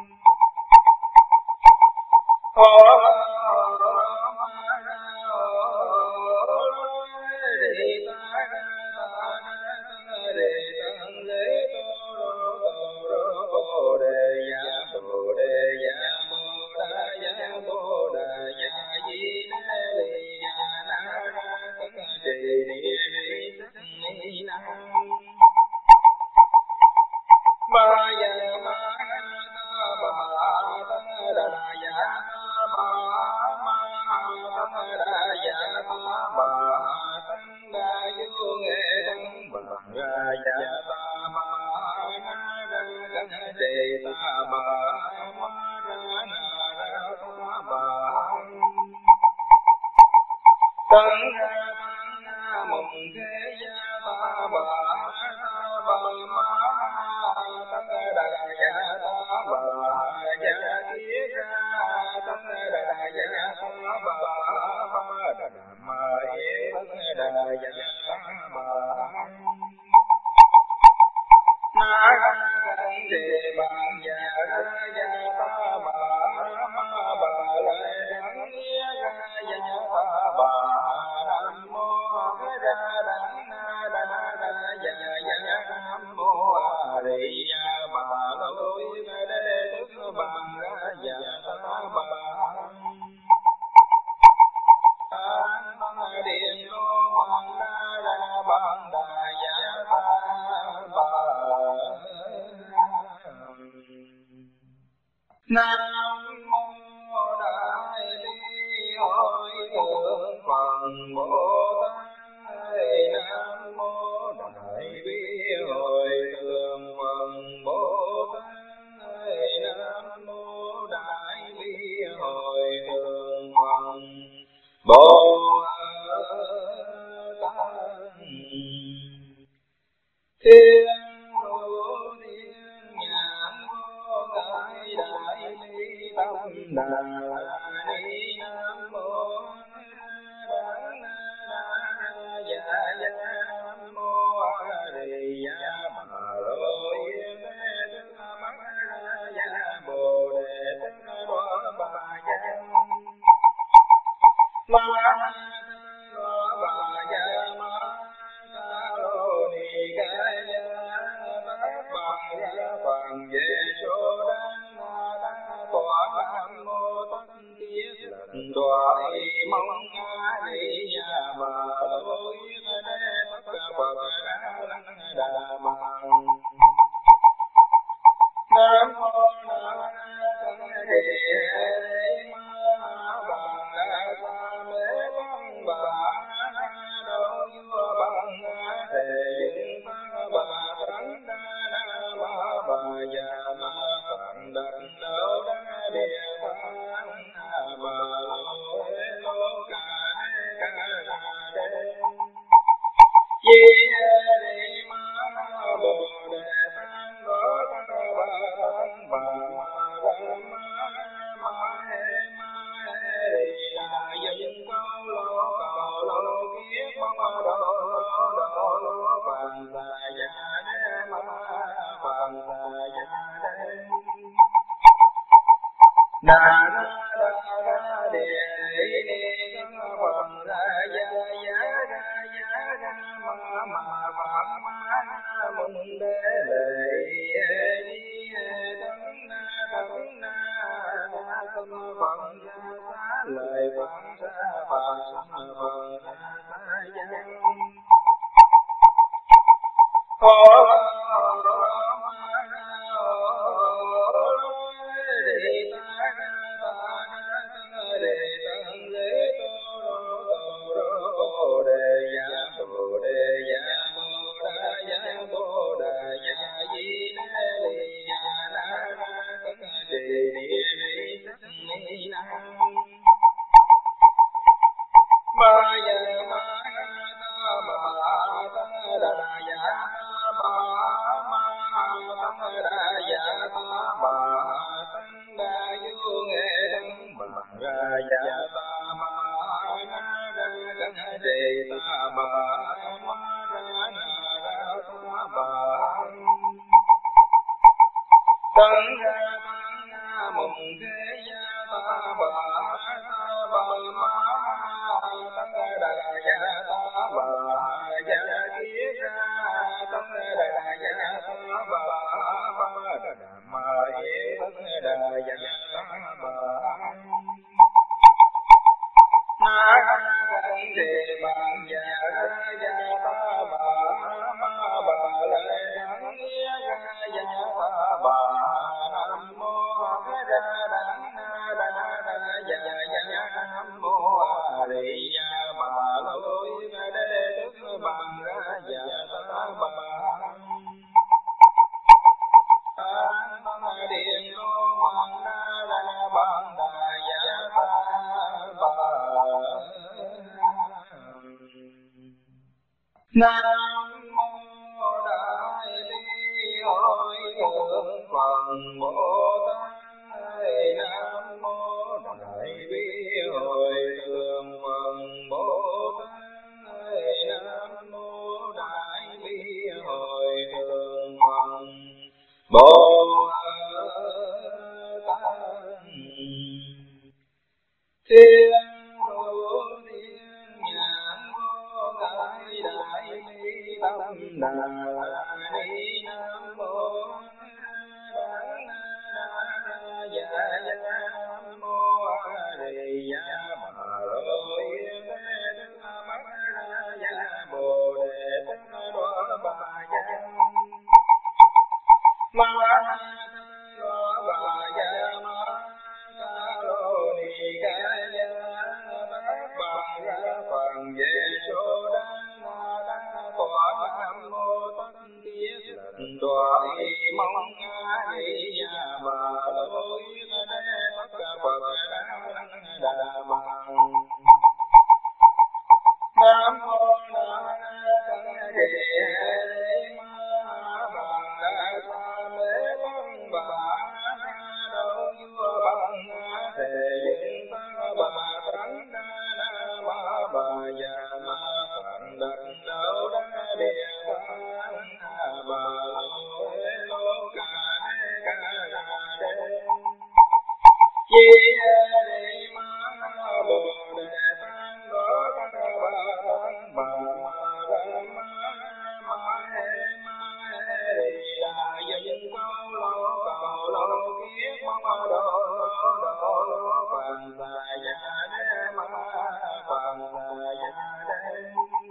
Ma ya ma ta ba ta da ya ta ba ma ta da ya ta ba tăng da yu nghệ tăng bằng ra ya ta ba na ra căn đề ta ba ma ra na ra ta ba tăng ra tăng na mùng thế ya ta ba ta ba ma tăng đà ya ta bà ya kiết ra tăng đà ya ta bà ma đà ma yên tăng đà ya ta bà na tăng đề bàn ya ra ya ta bà ma bà lại đắng ra ya ta bà nam mô ra đắng na đà đà ya ya nam mô a di đà bà lô yên đế tức bằng ra ya ta bà an điện lô bằng đa đa bằng đà ya ta bà. Nam mô Đại Bi Hội Thượng Phật Bồ Tát. Nam mô Đại Bi Hội Thượng Phật Bồ Tát. Nam mô Đại Bi Hội Thượng Phật Bồ Tát. Thiên thủ thiên nhãn vô ngại đại bi tâm đà ni. Nam mô đản đa dạ dạ. Nam mô a di đà bà lô yên thế đức mắt ra dạ bồ đề tức đoá bà dạ ma đoá bà dạ ma đoại mong đi nhà bà lối đế tất Phật Đà Bằng. Nam mô Na Tát Đề Ma Bằng Đa Sa Mê Văn Bà Đô Vua Bằng Thề Dựng Pháp Bà Thánh Đa Đa Ma Bà Già Ma Phạn Đắc Đô Đa Địa Phạn Bà Lô Lô Ca Ca Ca Đê Di Đề Ma Bồ Đề Tát Đô Tát Bà Tát Bà Ma Ra Ma Ma Hê Ma Hê Đà Dân Câu Lô Cầu Lô Kiết Mong Đô Đô Lô Phạn Xà Gia Đê Ma Phạn Xà Gia Đê Đà Ra Đà Ra Địa Ni Thân Phật Ra Gia Gia Ra Gia Ra Ma Ma Phạn Ma Na Mừng Đế Lệ Di Thân Na Thân Na Na Thân Phật Ra Xá Lợi Phạn Ra Phạn Phật Ra Xá Giang Phổ Ma ya ma ta ba ta da ya ba ma ta da ya ta ba tăng đa du nghệ đăng ba ra ya ta ma na ra đăng đề ta ba ma ra na ra ta ba tăng ra tăng na mùng thế ya ta ba ta ba ma tăng đà ya ta bà ya kiết ra tăng đà ya ta bà ba đà ma yế tăng đà ya ta bà na tăng đề bàn ya ya ta bà ma bà lệ đắng ya ya ta bà nam mô a ra đắng na đa đa ya ya nam mô a di đà bà lối đế đức bằng ra dạ ta bà tăng điện lô bằng na đa bằng đà dạ ta bà nam mô đại bi hội thượng phần Bồ Tát nam mô đại bi hội thượng phần Bồ Tát nam mô đại bi hội thượng phần Bồ Tát thiên thủ thiên nhãn vô ngại đại bi tâm đà ni nam mô đắng na dạ dạ nam mô a di đà bà lô yên đế đức mắt ra dạ bồ đề tất đoá bà dạ ma đoá bà dạ ma ca lô ni ca dạ bát bà ra phần về số đăng na đăng tọa nam mô tất tiết lệnh đoại mong a di đà bà lô yên đế tất Phật Đà Bằng. Nam mô Na Tát Đề Ma Bằng Đa Sa Mê Văn Bà Đô Vua Bằng Thề Dựng Pháp Bà Thánh Đa Đa Ma Bà Già Ma Phạn Đắc Đô Đa Địa Phạn Bà Lô Lô Ca Ca Ca Đê Di Đề Ma Bồ Đề Tát Đô Tát Bà Tát Bà Ma Ra Ma Ma Hê Ma Hê Đà Dân Câu Lô Cầu Lô Kiết Mong Đô Đô Lô Phạn Xà Gia Đê bằng sa ya đen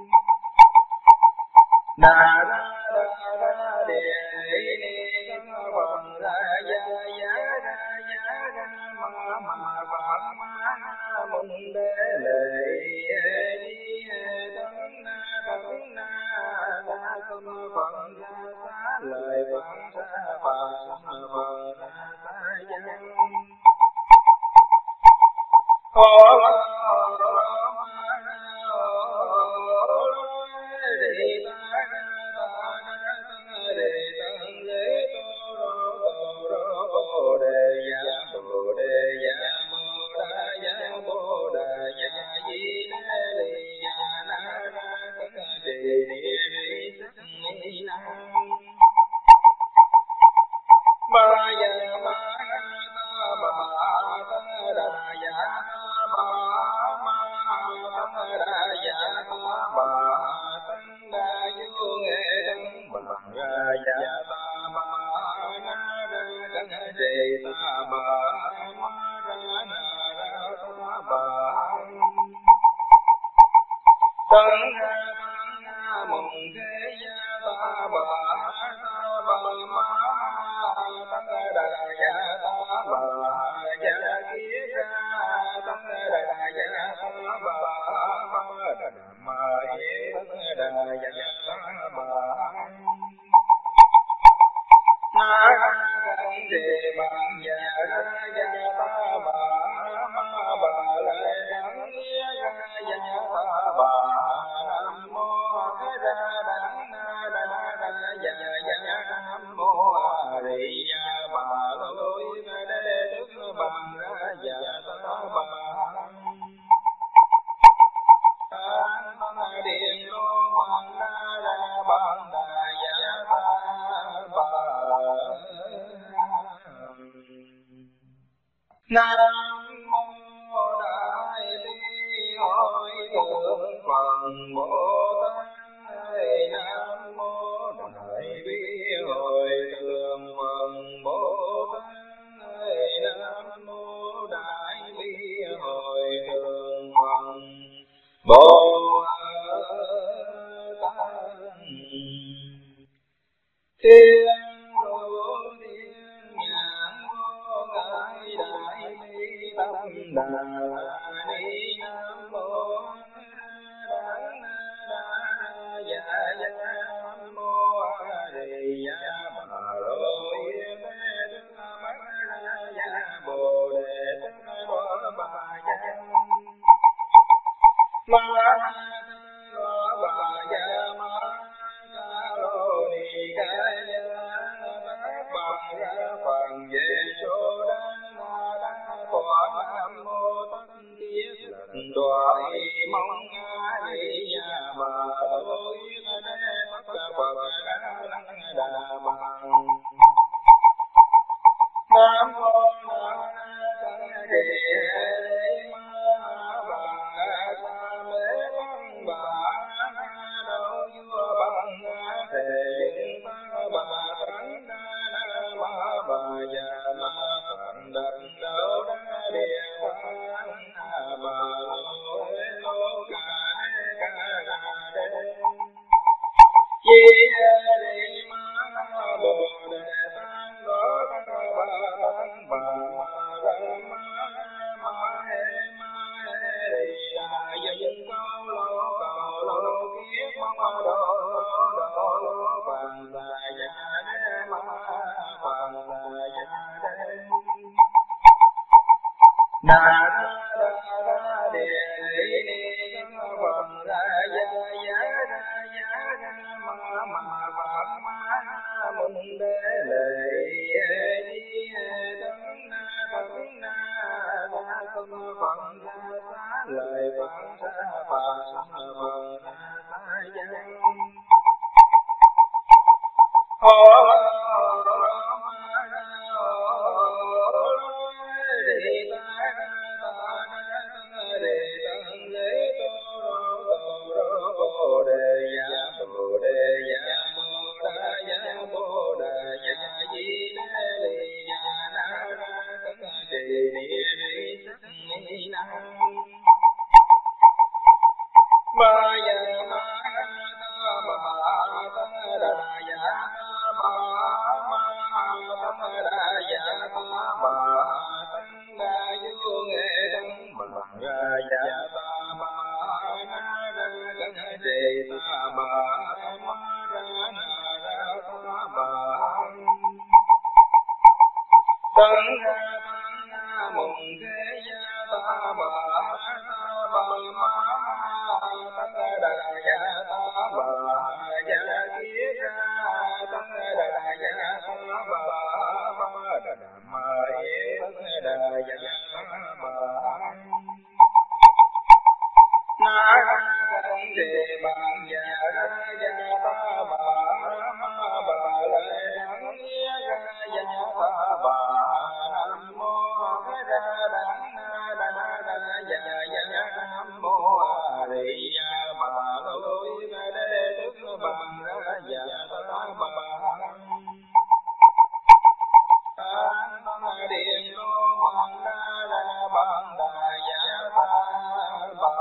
na ra ra ra đề ni thân bằng ra ya ya ra ya ra ma ma bằng ma mùng đế lệ di thân na thân na ta tâm phận ra xá lời phận ra phật phật ra sa dân ô ma ra na ra ta bà tân ra tăng mùng thế gia ta bà ta bà ma tăng đà gia ta bà gia kiết ra tăng đà gia ta bà ba đà ma yế tăng đà gia ta bà na ra tăng đề bàn gia ra gia ta bà ma bà lệ đắng nghĩa ra gia ta bà nam mô ra đắng na đa đa gia gia nam mô a di đà bà lôi ra đế tức bằng ra gia ta bà an điện lô bằng đa đa bằng đà gia ta bà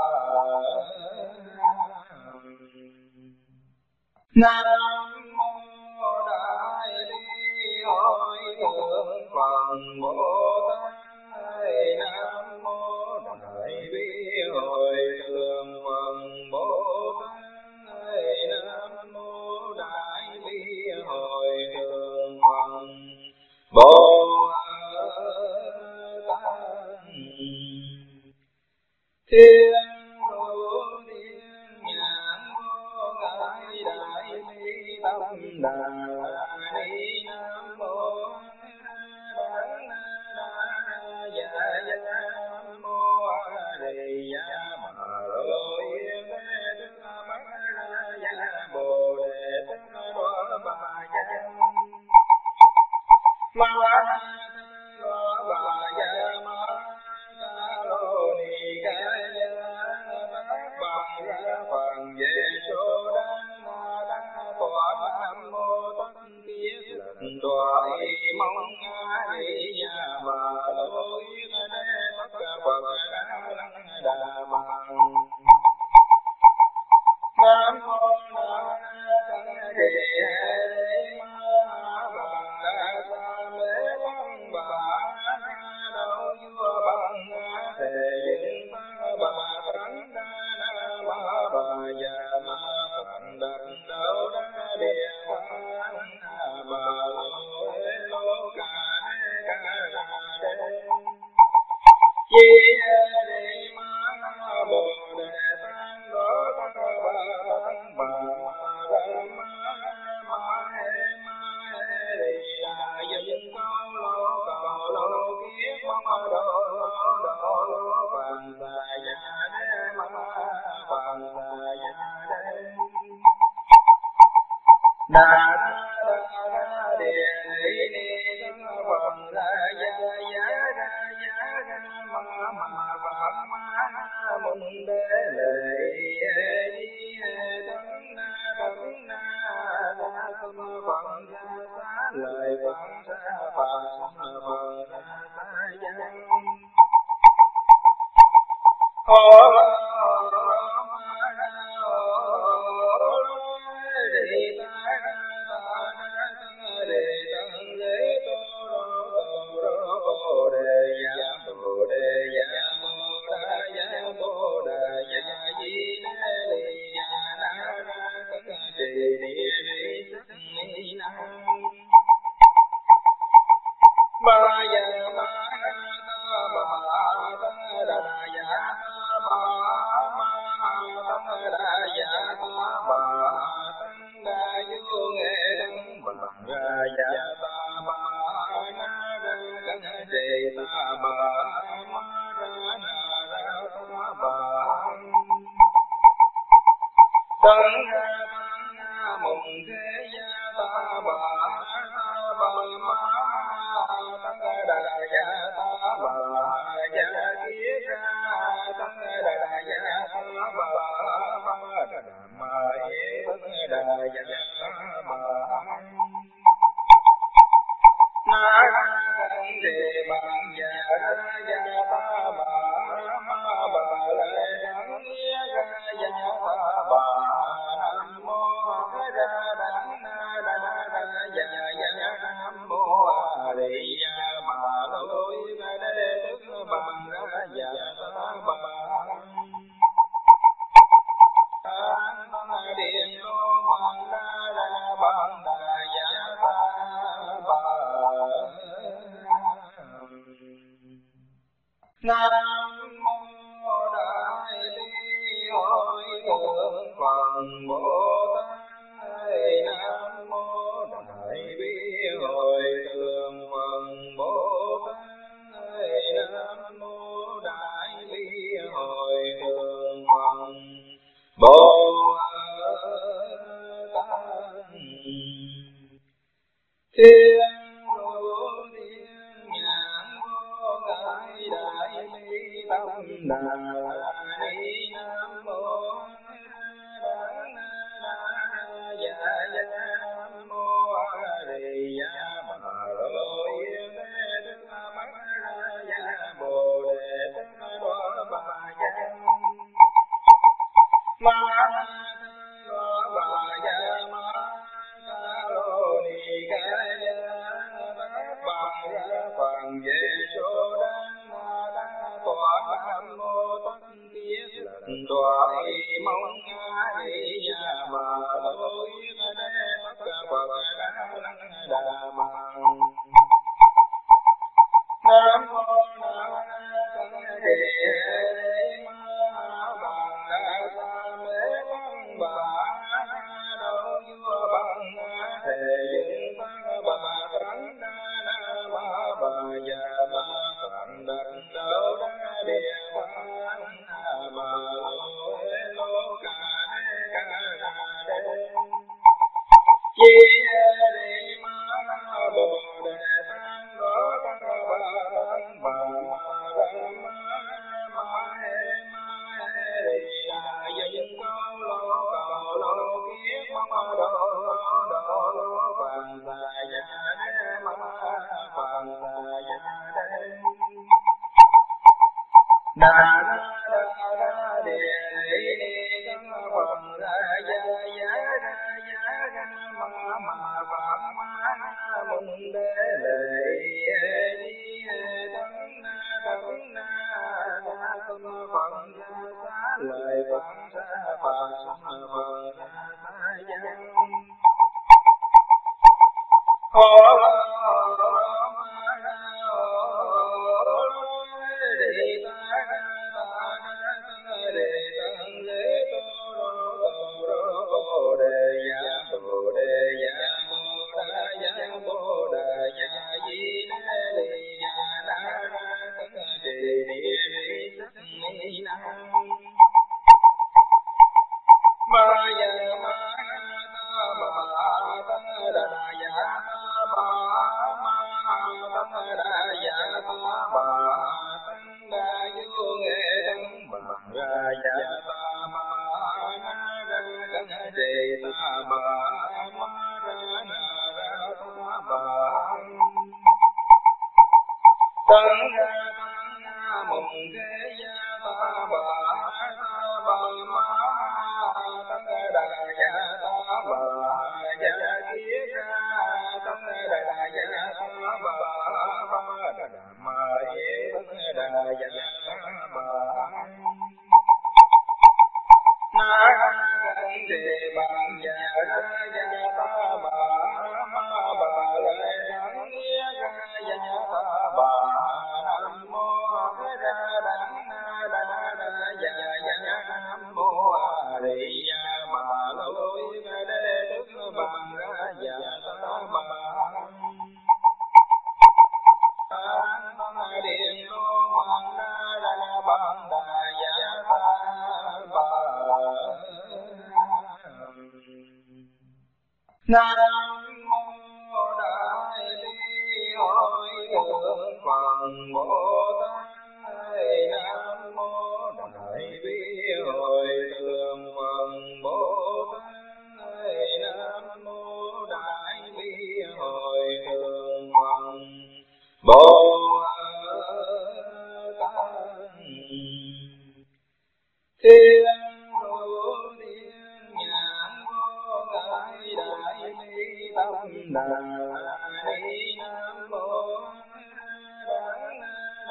nam mô đại bi hội thượng phần bồ tát nam mô đại bi hội thượng phần bồ tát nam mô đại bi hội thượng phần bồ tát thiên thủ thiên nhãn vô ngại đại bi tâm đà ni nam mô đắng đa dạ dạ nam mô a di đà bà lô yên thế đức bát ra dạ bồ đề tức đoá bà dạ ma đoá bà dạ ma ca lô ni ca dạ bằng ra phần về số đăng ma đăng tọa nam mô tất kiết lệnh đoại mong a di đà bà lô yết đế tất phật đa lăng đà bằng nam mô na tăng đề ma bằng đa sa mê lăng bà đâu vua bằng thể dựng bà thắng đa na ma bà già ma phật đặt đâu đa địa phán bà lô lô ca đê ca đà đê chi đê ma bồ đề tăng đó tăng bà tăng bà ma ra ma ma hê ma hê đi đà dân câu lô cầu lô kiết mong đô lô đô lô phàn xà gia đê ma phàn xà gia đê đà đà đà địa ni ni tăng phật ra gia gia ra gia ra ma ma phật ma mùng đế lệ di tăng na tăng na ra tâm phật ra xá lời phật ra phật phật ra xá dân ô đi ta ta ta đề tăng lễ tô rô tô rô đề ya bồ đề ya mô đa ya bồ đà ya di đế li ya na ra tăng trì địa ni sắc ni na ba ya ma ta ba ta đà ya ta ba ma ta đà ya ta ba tăng đà vô nghệ đăng bằng ra ya ta ba na ra tăng trì ta ba ma ra na ra ta ba tăng ra tăng mùng thế gia ta bà ta bà ma tăng đà gia ta bà gia kiết ra tăng đà gia ta bà ba đà ma yế tăng đà gia ta bà na ra tăng đề bàn gia ra gia ta bà ma bà lệ đắng nghĩa ra gia ta bà nam mô ra đắng Phật Bồ Tát. Nam mô Đại Bi Hội Thượng Phật Bồ Tát. Nam mô Đại Bi Hội Thượng Phật Bồ Tát. Thiên thủ thiên nhãn vô ngại đại bi tâm đà ni. Nam mô đa đa dạ dạ. Nam mô a di đà bà lô yên đế đức mắt ra dạ bồ đề tất đoá bà dạ ma đoá bà dạ ma ca lô ni ca dạ bát bà ra phần về số đăng ma đa tọa. Nam mô tất kiết lệnh tọa y mong a di đà bà lô yên đế tất phật đa năng đà bằng. Nam mô Na Tát Đề Ma Bằng Đa Sa Mê Văn Bà Đô Vua Bằng Thể Dựng Tăng Bà Thánh Đa Na Ma Bà Già Ma Phạn Đắc Đô Đa Địa Văn Bà Lô Ê Lô Ca Đê Ca Đà Đê Chi Đề Ma Bồ Đề Tăng Đô Tăng Bà Tăng Bà Ma Ra Ma Ma Hê Ma Hê Rì Đà Dân Câu Lô Cầu Lô Kiết Ma Đô Lô Đô Lô Phạn Xà Gia Đê Ma Phạn Xà Gia Đê Đà Đà Đà Địa Lý Ni Tăng Phật Ra Gia Gia Ra Gia Ra Ma Ma Phạn Ma Na Mừng Đế Lệ Ê Di Ê Tấn Na Tấn Na Na Tâm Phật Ra Xá Lợi Phạn Sa Phạn Sâm Phật Ra Xá Giang Hô Lô Lô Ma Na Hô Lô Đề Ta Na Ta Na Ta Đề Tăng Lễ Tô Rô Tô Rô Bồ Đề Dạ Bồ Đề Dạ Bồ Đà Dạ Bồ Đà Dạ Di Đê Lì Dạ Na Ra Tấn Trì Địa Ri Sắc Ni Nam Ma Dạ Ma Ta Bà Ta Đà Dạ Ta Bà Ma Ta Đà Dạ Ta Bà Tăng Đà Vô Nghệ Tăng Bà Ra Dạ Ta Ma Na Ra Tấn Trì Ta Bà Ma Ra Na Ra Ta Bà Tăng Ra Tăng Nga Mùng Thế Gia Ta Bà Ta Bà Ma Tăng Đà Dạ Ta Bà Dạ Kiết Ra Tăng Đà Dạ Ta Bà Ba Đà Ma Yên Tăng Đà Dạ Ta Bà Na Tấn Đề Bằng Dạ Ra Dạ Ta Bà Ma Bà Lệ Đắng Nghĩa Ra Dạ Ta Bà Nam Mô Ra Đắng Na Đa Đa Dạ Dạ Nam Mô A Di Đà Bà Lô Yên Đế Đức Bằng Ra Dạ Ta Bà An Tăng Điện Lô Bằng Đa Đa Bằng Đà Dạ Ta Bà Nam mô Đại Bi Hội Thượng Phật Bồ Tát. Nam mô Đại Bi Hội Thượng Phật Bồ Tát. Nam mô Đại Bi Hội Thượng Phật Bồ Tát. Thiên thủ thiên nhãn vô ngại đại bi tâm đà ni. Nam mô đa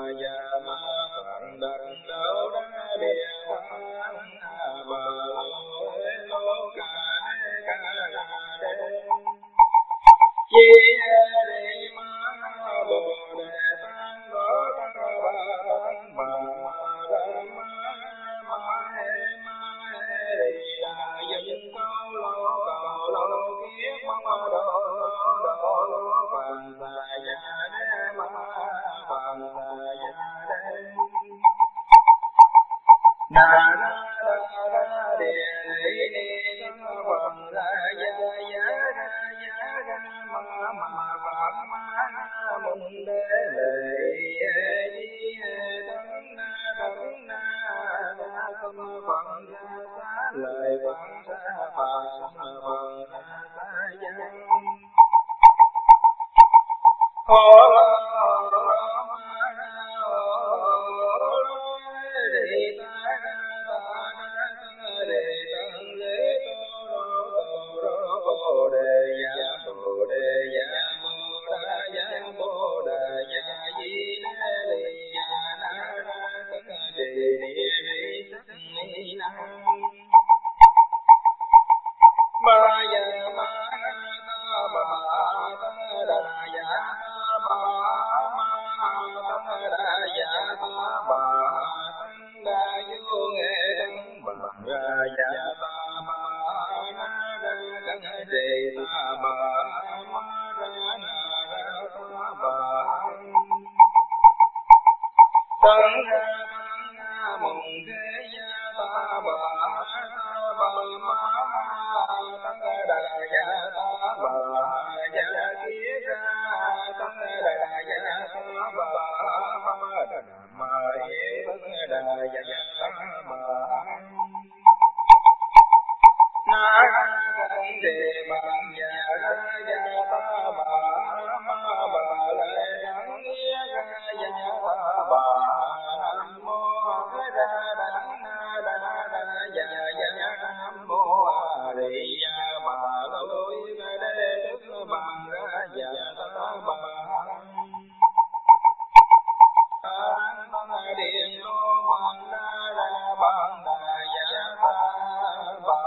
già ma phạn đắc đau đá địa thắng bà lôi lô ca ca đê chi đề ma bồ đề tăng đô tăng bà tăng bà ra ma ma he ma he đà dân câu lô cầu lô kiếp ma đô đô lô phạn xà ya đê ma phạn xà ya đê na na na na địa lý ni thân phật ra ya ya ra ya ra ma ma phật ma na mùng đế lệ di thân na thân na na tâm phật ra xá lời phật ra phật phật ra xá dân ho ma ya ma ta ba ta da ya ta ba ma ta da ya ta ba tăng đa vô nghệ tăng ba ra ya ta ba na ra căng đề ta ba ma ra na ra ta ba tăng ra tăng ra mùng thế ya ta ba ta ba ma tăng đà ya ta bà ya kiết ra tăng đà ya ta bà ma đà ma yế tăng đà ya ta bà na tăng đề bàn ya ra ya ta bà ma bà lại đắng yế ra ya ta bà nam mô ra đắng na đà đà ya ya nam mô a di bà lôi đế đức bằng ra dạ ta bà an điện lô bằng ra ra bằng đà dạ ta bà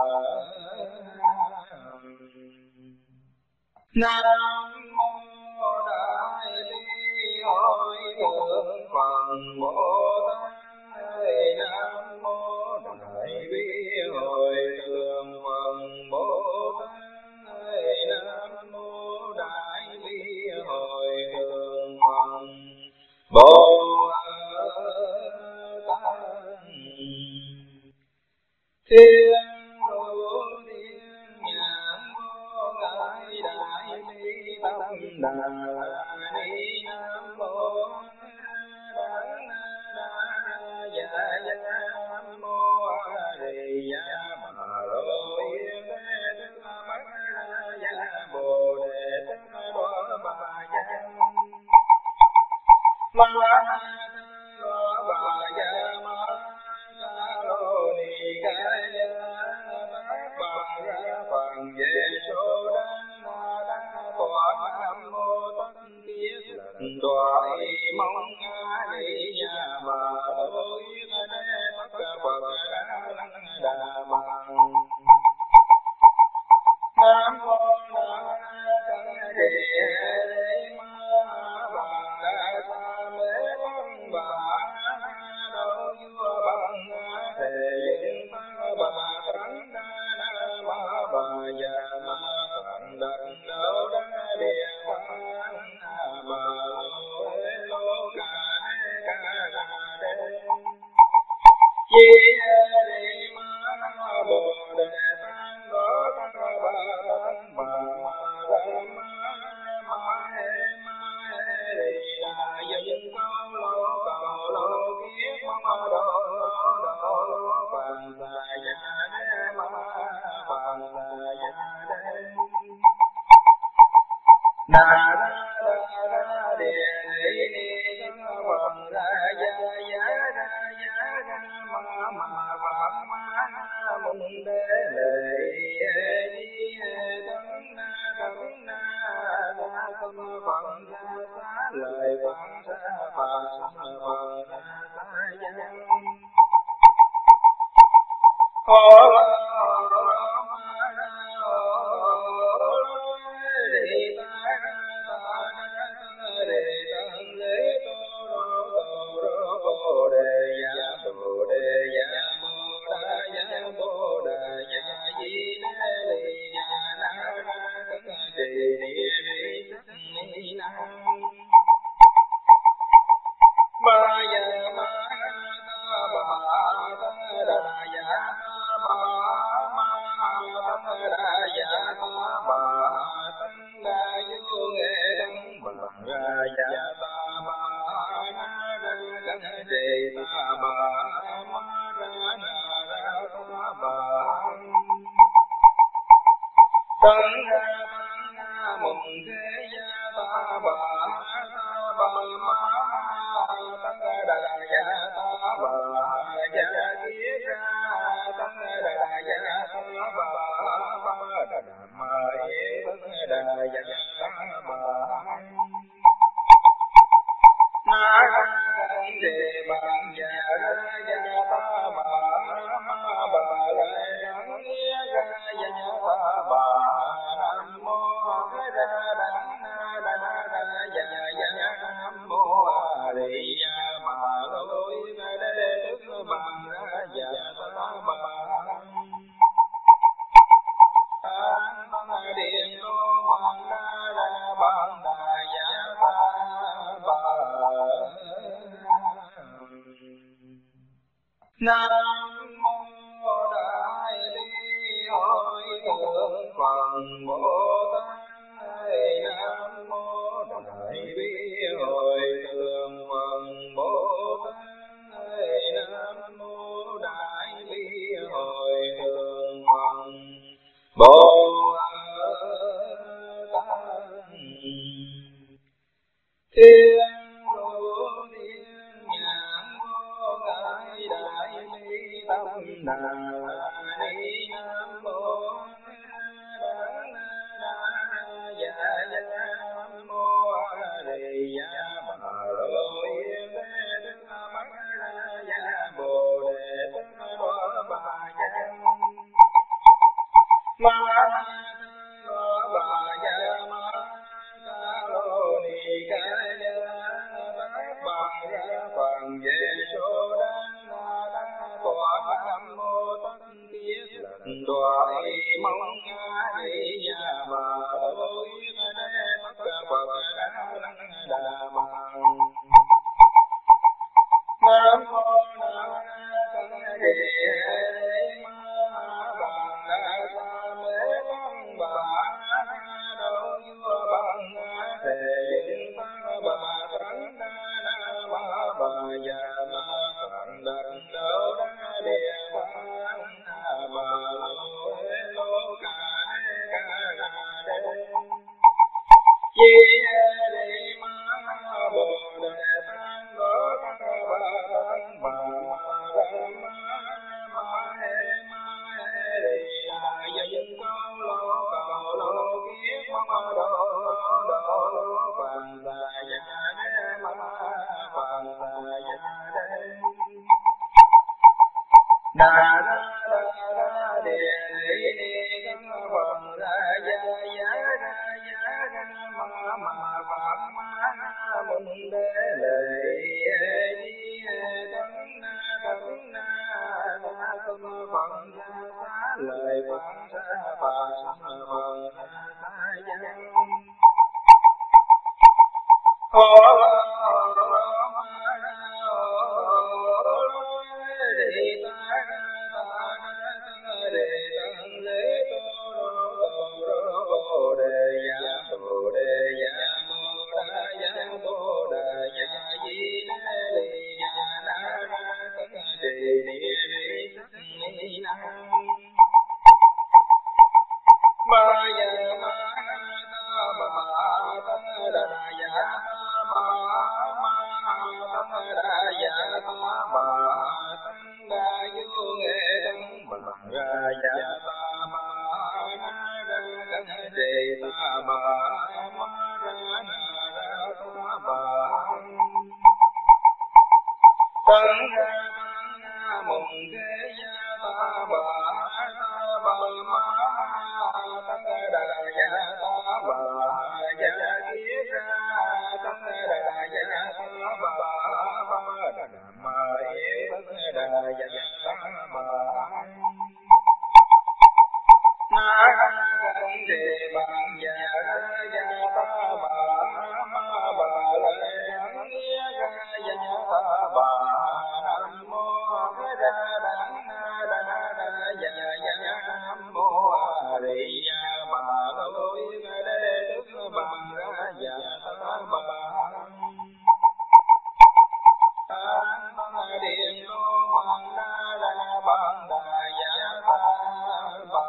nam mô đại bi hội thượng phần bồ tát nam mô đại bi hội thượng phần bồ tát nam mô đại bi hội thượng phần bồ tát thiên thủ thiên nhãn vô ngại đại bi tâm đà ni nam mô đắng đa dạ dạ nam mô a di đà bà lô yên đế đức mắt ra dạ bồ đề tất đoá bà dạ ma đoá bà dạ ma ca lô ni ca dạ bát bà ra phần về số đăng na đăng tòa nam mô tất kiết lần tòa y mong a di đà bà lô yên đế tất phật ra lăng đà bằng nam mô na căng đề ma bằng đa sa mê văn bà đâu vua bằng thể diện tăng bà thắng đa na ma bà già ma phạn đắc đâu đa địa thắng bà lôi lô ca ca đê chi đề ma bồ đề tăng đô tăng bà tăng bà ra ma ma he ma he đà dân câu lô cầu lô kiếp ma đô đô lô phạn xà ya đê ma phạn xà ya đê na ra ra ra địa lý ni thân phật ra ya ya ra ya ra ma ma phật ma na mùng đế lệ di thân na thân na na tâm phật ra xá lời phật phạn sa phà sanh phật sa gian ô Nam mô Đại Bi Hội Thượng Phật Bồ Tát. Nam mô Đại Bi Hội Thượng Phật Bồ Tát. Nam mô Đại Bi Hội Thượng Phật Bồ Tát. Thiên tâm đà ni nam mô đa đa dạ dạ nam mô a di đà bà lô yên đế đức mắt ra dạ bồ đề tất đoá bà giang ma đoá bà dạ ma ca lô ni ca dạ bát bà ra phần về số đăng tòa nam mô tất kiết lần đoại mong a di đà bà lô yên đế tất phật đa năng đà bằng nam mô na tăng đề ma bằng đa sa mê văn bà đâu vua bằng thể dựng tăng bà thắng đa na ma bà già ma phạn đặt đâu đa địa phạn bà lô lô ca ca ca đê chi đề ma bồ đề tăng đô tăng bà tăng bà ma ra ma ma he ma he đề đà dân câu lô cầu lô kiết mong đô đô lô phạn xà ya đê ma phạn xà ya đê đà đa đà đà đề đề tăng phật ra ya ya ra ya ra ma ma phạn ma mừng đế lệ di tấn na tấn na na tâm phật ra xá lời phạn sa phà sanh phật sa gian ô di ta Tân ra tăng mùng thế gia ta bà ta bà ma tăng đà gia ta bà gia kiết ra tăng đà gia ta bà ba đà ma yế tăng đà gia ta bà na tăng đề bằng gia gia ta bà ma bà lệ đắng nghĩa gia gia ta bà nam mô đa đắng đa đa gia gia nam mô a di đà bà lôi đế đức bằng ra gia ta bà an bằng điện lô bằng đa đa bằng đà gia ta bà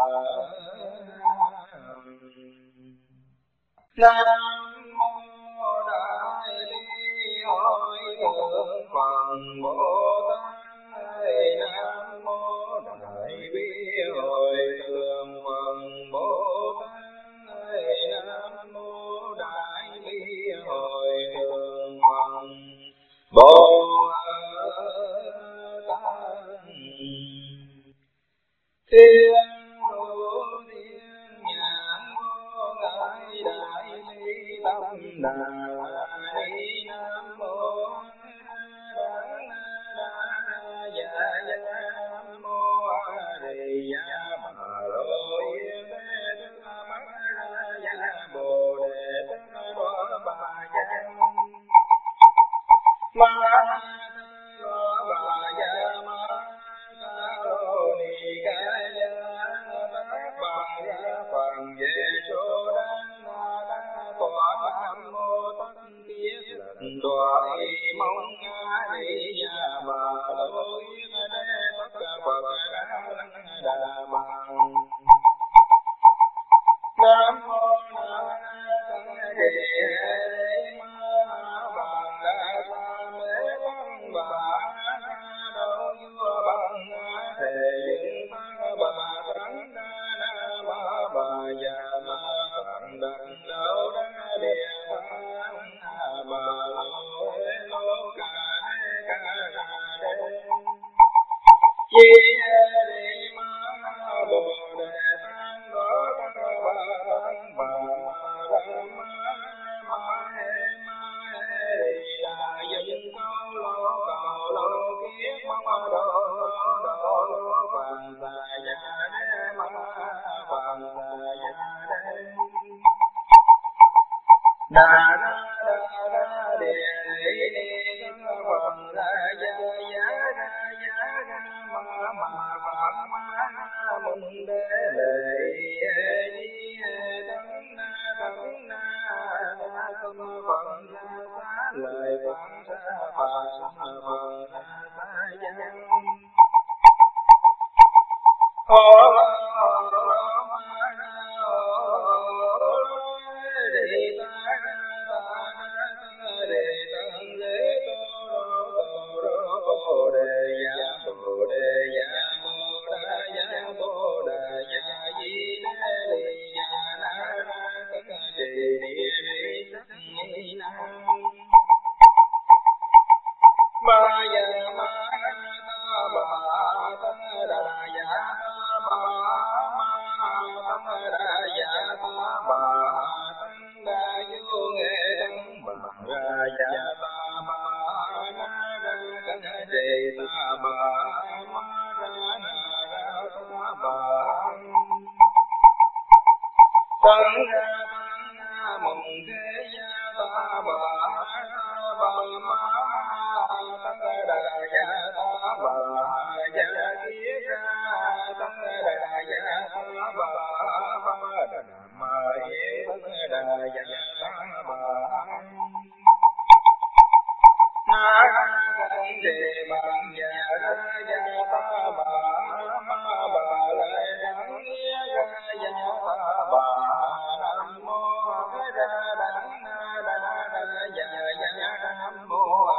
nam mô đại bi hội thượng phần bồ tát nam mô đại bi hội thượng phần bồ tát nam mô đại bi hội thượng phần bồ tát thiên thủ thiên nhãn vô ngại đại bi tâm đà ni nam mô đa đa dạ dạ nam mô a di đà bà lô yên thế tức mắt ra dạ bồ đề tức đoá bà giang ma đoá bà gia ma ca lô ni ca gia tác bà ra phần về số đăng na đăng tòa nam mô tất kiết lệnh tòa y mong a di đà bà lô yên đế tất phật đa lăng đà bằng nam mô na tăng đề ma bằng đa sa mê lăng bà đâu vua bằng thể dựng tăng bà tấn đa na ma bà già ma phận đặng đâu đa địa tăng bà lô lô ca ca ca đê chi đi ma bồ đề tăng đó tăng bà tăng bà ma ra ma ma he ma he đi đà dân câu lô cầu lô kiết mong đô đô lô phàn xà gia đế ma phàn xà gia đế đà đa đa đa địa lý ni tăng phật ra gia gia ra gia ra ma ma phật ma mừng đế lệ di tăng na tăng na tâm phật ra xá lời phật ra phật phật ra xá giang ô lô ma ô đề ta ta đề tăng lễ tô tô rô bồ đề ya bồ đề ya bồ đà ya bồ đà ya di đế lì ya na ra tất trì địa lý sắc ni nam ma ya ma ta bà ta đà ya ta bà ma ta đà ya ta bà tăng đà vô nghệ tăng bà ra ya ta bà na ra căn đề ta bà ma ra na ra ta bà tăng ra tăng mùng thế gia ta bà ta bà ma tăng đà gia ta bà gia kiết ra tăng đà gia ta bà ba đà ma yế tăng đà gia ta bà na tăng đề bằng gia gia ta bà ma bà lệ đắng nghĩa gia gia ta bà nam mô đa đắng đa đa gia gia nam mô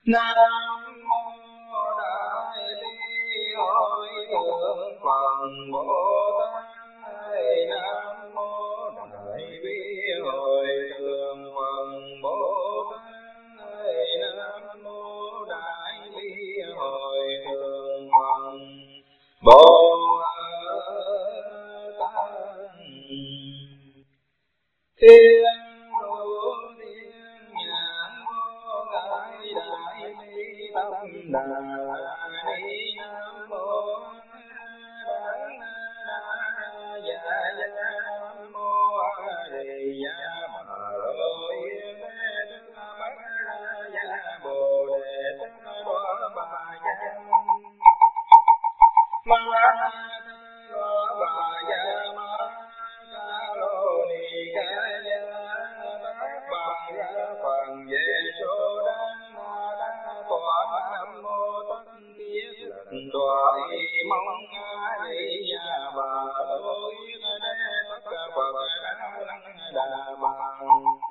Nam mô Đại Bi Hội Thượng Phật Bồ Tát. Nam mô Đại Bi Hội Thượng Phật Bồ Tát. Nam mô Đại Bi Hội Thượng Phật Bồ Tát. Thiên thủ thiên nhãn vô ngại đại bi tâm đà ni. Nam mô Đản đa dạ dạ. Nam mô A Di Đà Bà Lô Yên Đế Đức Bát Ra Dạ Bồ Đề Tất Đoá Bà Dạ Ma Đoá Bà Dạ Ma Ca Lô Ni Ca Dạ Bát Bà Ra Phần Về Số Đăng Ma Đăng Tòa. Nam mô Tất Kiết Lệnh Tòa Y Mong A Di Đà Bà Lô Yên Đế Tất Phật Đăng Lăng Đà Bà.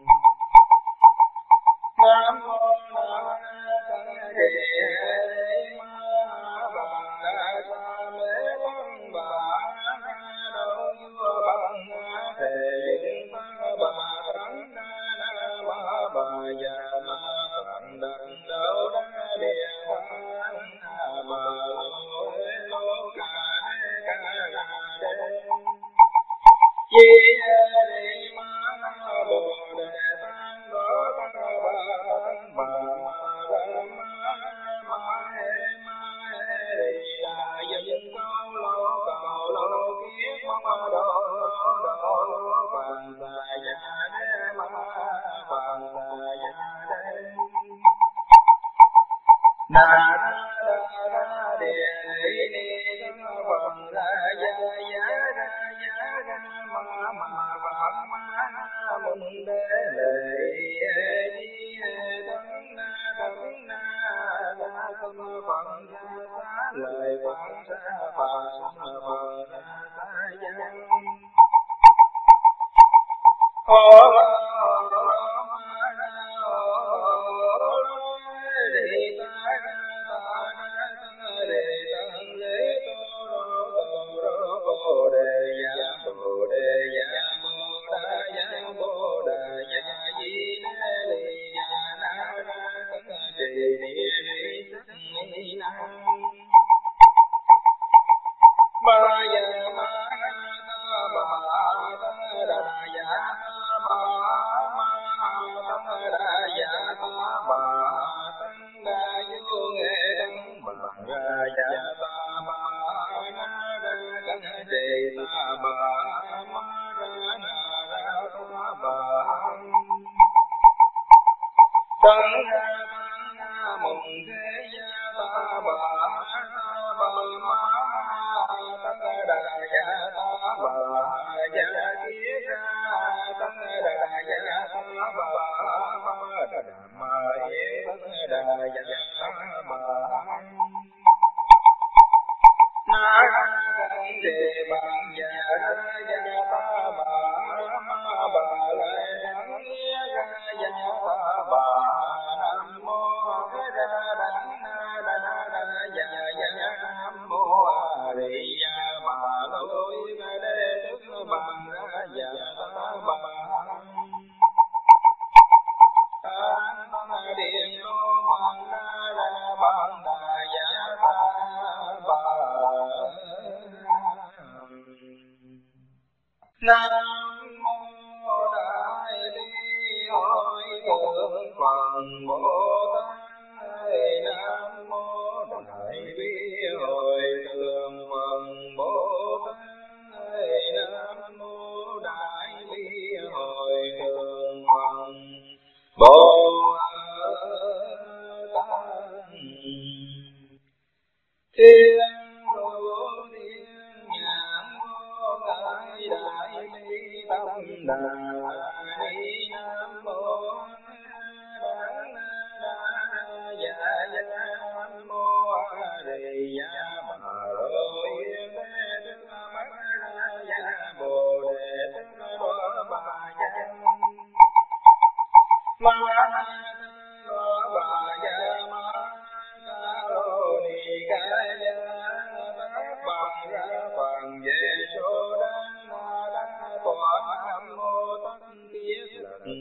Nam mô Nam Tăng Đề Ma Bà Đa Sa Mê Văn Bà Đâu Vua Bằng Thể Dựng Tăng Bà Thắng Na Ma Bà Già Ma Phạn Đắc Đâu Đa Địa Thắng Bà Lô Lô Ca Ca Ra Đê Di Đề Ma Bồ Đề Tăng Đó Tăng Bà Tăng Bà Ma Ra Ma Ma He Ma He Đi Đà Dân Câu Lô Cầu Lô Kiết Mong Đô Lô Đô Lô Phạn Xà Gia Đê Ma Phạn Xà Gia Đê Đà Đà Đà Đà Địa Ni Thân Phật Ra Gia Gia Ra Gia Ra Ma Ma Phạn Ma Na Mừng Đế Lệ Di Hề Thân Na Thân Na Na Thân Phật Ra Xá Lợi Phạn Sa Phạn Phật Ra Xá Giang Ô Lô Lô Ma Na Ô Lô Đề Ta Ta Na Thân Đề Tăng Lễ Tô Rô Tô Rô Bồ Đề Dạ Bồ Đề Dạ Bồ Đà Dạ Bồ Đà Dạ Di Đê Lì Dạ Na Ra Thân Trì Ni Ni Sắc Ni Năng Ba Dạ Ma Na Ta Bà Ta Đà Dạ Ta Bà Ma Ta Đà Dạ Ta Bà Tăng Đà Vô Nghệ Tăng Bà Ra Dạ Ta Bà Na Ra Căn Trì Ta Bà Ma Ra Na Ra Ta Bà Tăng Ra Tăng Ra Mùng Thế Gia Ta Bà Ta Bà Ma Tăng Đà Dạ Ta Bà Dạ Kiết Ra Tăng Đà Dạ Ta Bà Ma Đà Ma Yên Tăng Đà Dạ Ta Bà Na Ra Căn Đề Bằng Dạ Ra Dạ Ta Bà Ma Bà Lại Đắng Nghĩa Ra Dạ Ta Bà Nam Mô Ra Đắng Na Đa Đa Dạ Dạ Nam Mô A Di Đà Bà Lô Yên Đế Tức Bằng Ra Dạ Ta Bà An Tăng Điện Lô Mang Na Ra Bằng Đà Dạ Ta Bà. Nam mô Đại Bi Hội Thượng Phật Bồ Tát. Nam mô Đại Bi Hội Thượng Phật Bồ Tát. Nam mô Đại Bi Hội Thượng Phật Bồ Tát. Thiên thủ thiên nhãn vô ngại đại bi tâm đà ni. Nam mô Đản đa dạ dạ. Nam mô A Di Đà Bà Lô Yên Đế Đức Bát Ra Dạ Bồ Đề Tất Đoá Bà Dạ Ma Đoá Bà Dạ Ma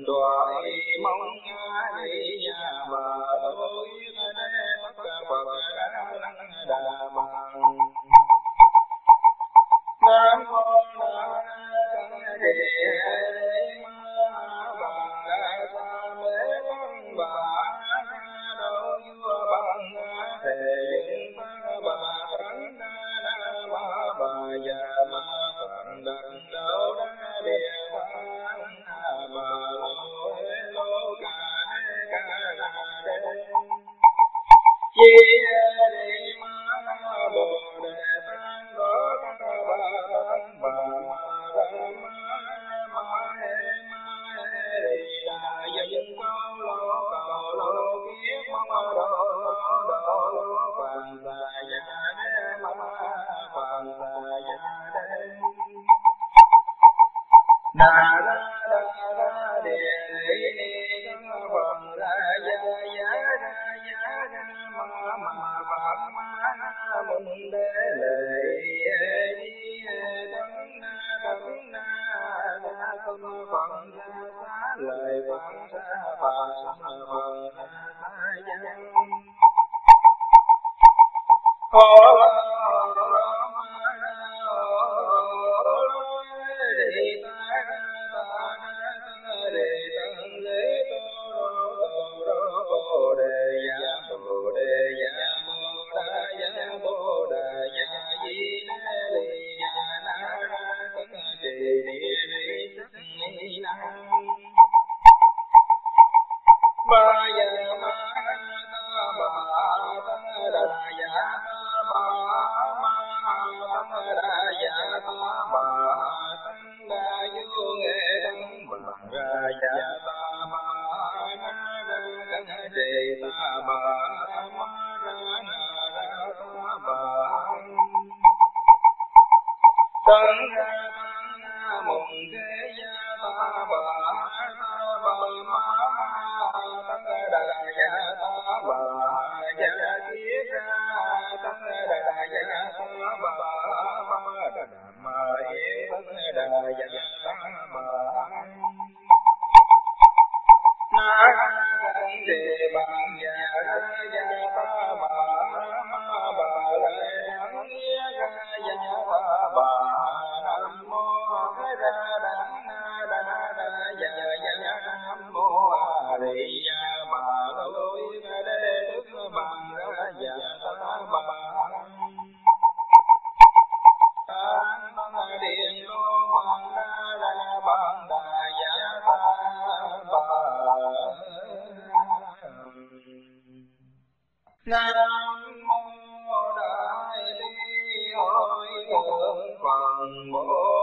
đọa mong đi nhà bà đối tất cả Phật đà bằng. Nam mô Na Tát Đề Ma Bà Sa Mê Văn Bà Đô Vua Bằng Thể Dựng Phật Bà Tánh Na Ma Bà Già Ma Phật Đặng Đô Đa Địa Phật Bà Lô Lô Ca Ca La Đê Chi Đề Ma Bồ Đề Tát Đô Ca Bà Tánh Bà Ma Ra Ma Ma Hê Ma Hê Rì Đà Dân Câu Lô Cầu Lô Kiết Mong Đô Đô Lô Phạn Xà Ya Đê Ma Phạn Xà Ya Đê Đà Ra Đà Ra Địa Lý Ni Thân Phật Ra Ya Ya Ra Ya Ra Ma Ma Phật Ma Na Mùng Đế Lệ Di Thân Na Thân Na Na Thân Phật Ra Xá Lợi Phật Sa Phật Sa Phật Ra Sa Dân Hô Ba ya ma ta ba ta đà ya ta ba ma ta đà ya ta ba tăng đà du nghệ tăng ba ra ya ta ba na ra căng đề ta ba ma ra na ra ta ba tăng ra tăng na mùng thế ya ta ba ta ba ma tăng đà ya ta bà ya kiết ra tăng đà ya ta bà ma đà ma yết tăng đà ya ta bà na tăng đề bằng ya ya ta bà ma bà lại thắng yết ra ya ta bà nam mô ra đắng na đa đa ya ya nam mô a di đà bà lôi đế đức bằng ra ya ta bà tăng điện lô bằng đa đa bằng đà ya ta bà Nam mô Đại Bi Hội Thượng Phật Bồ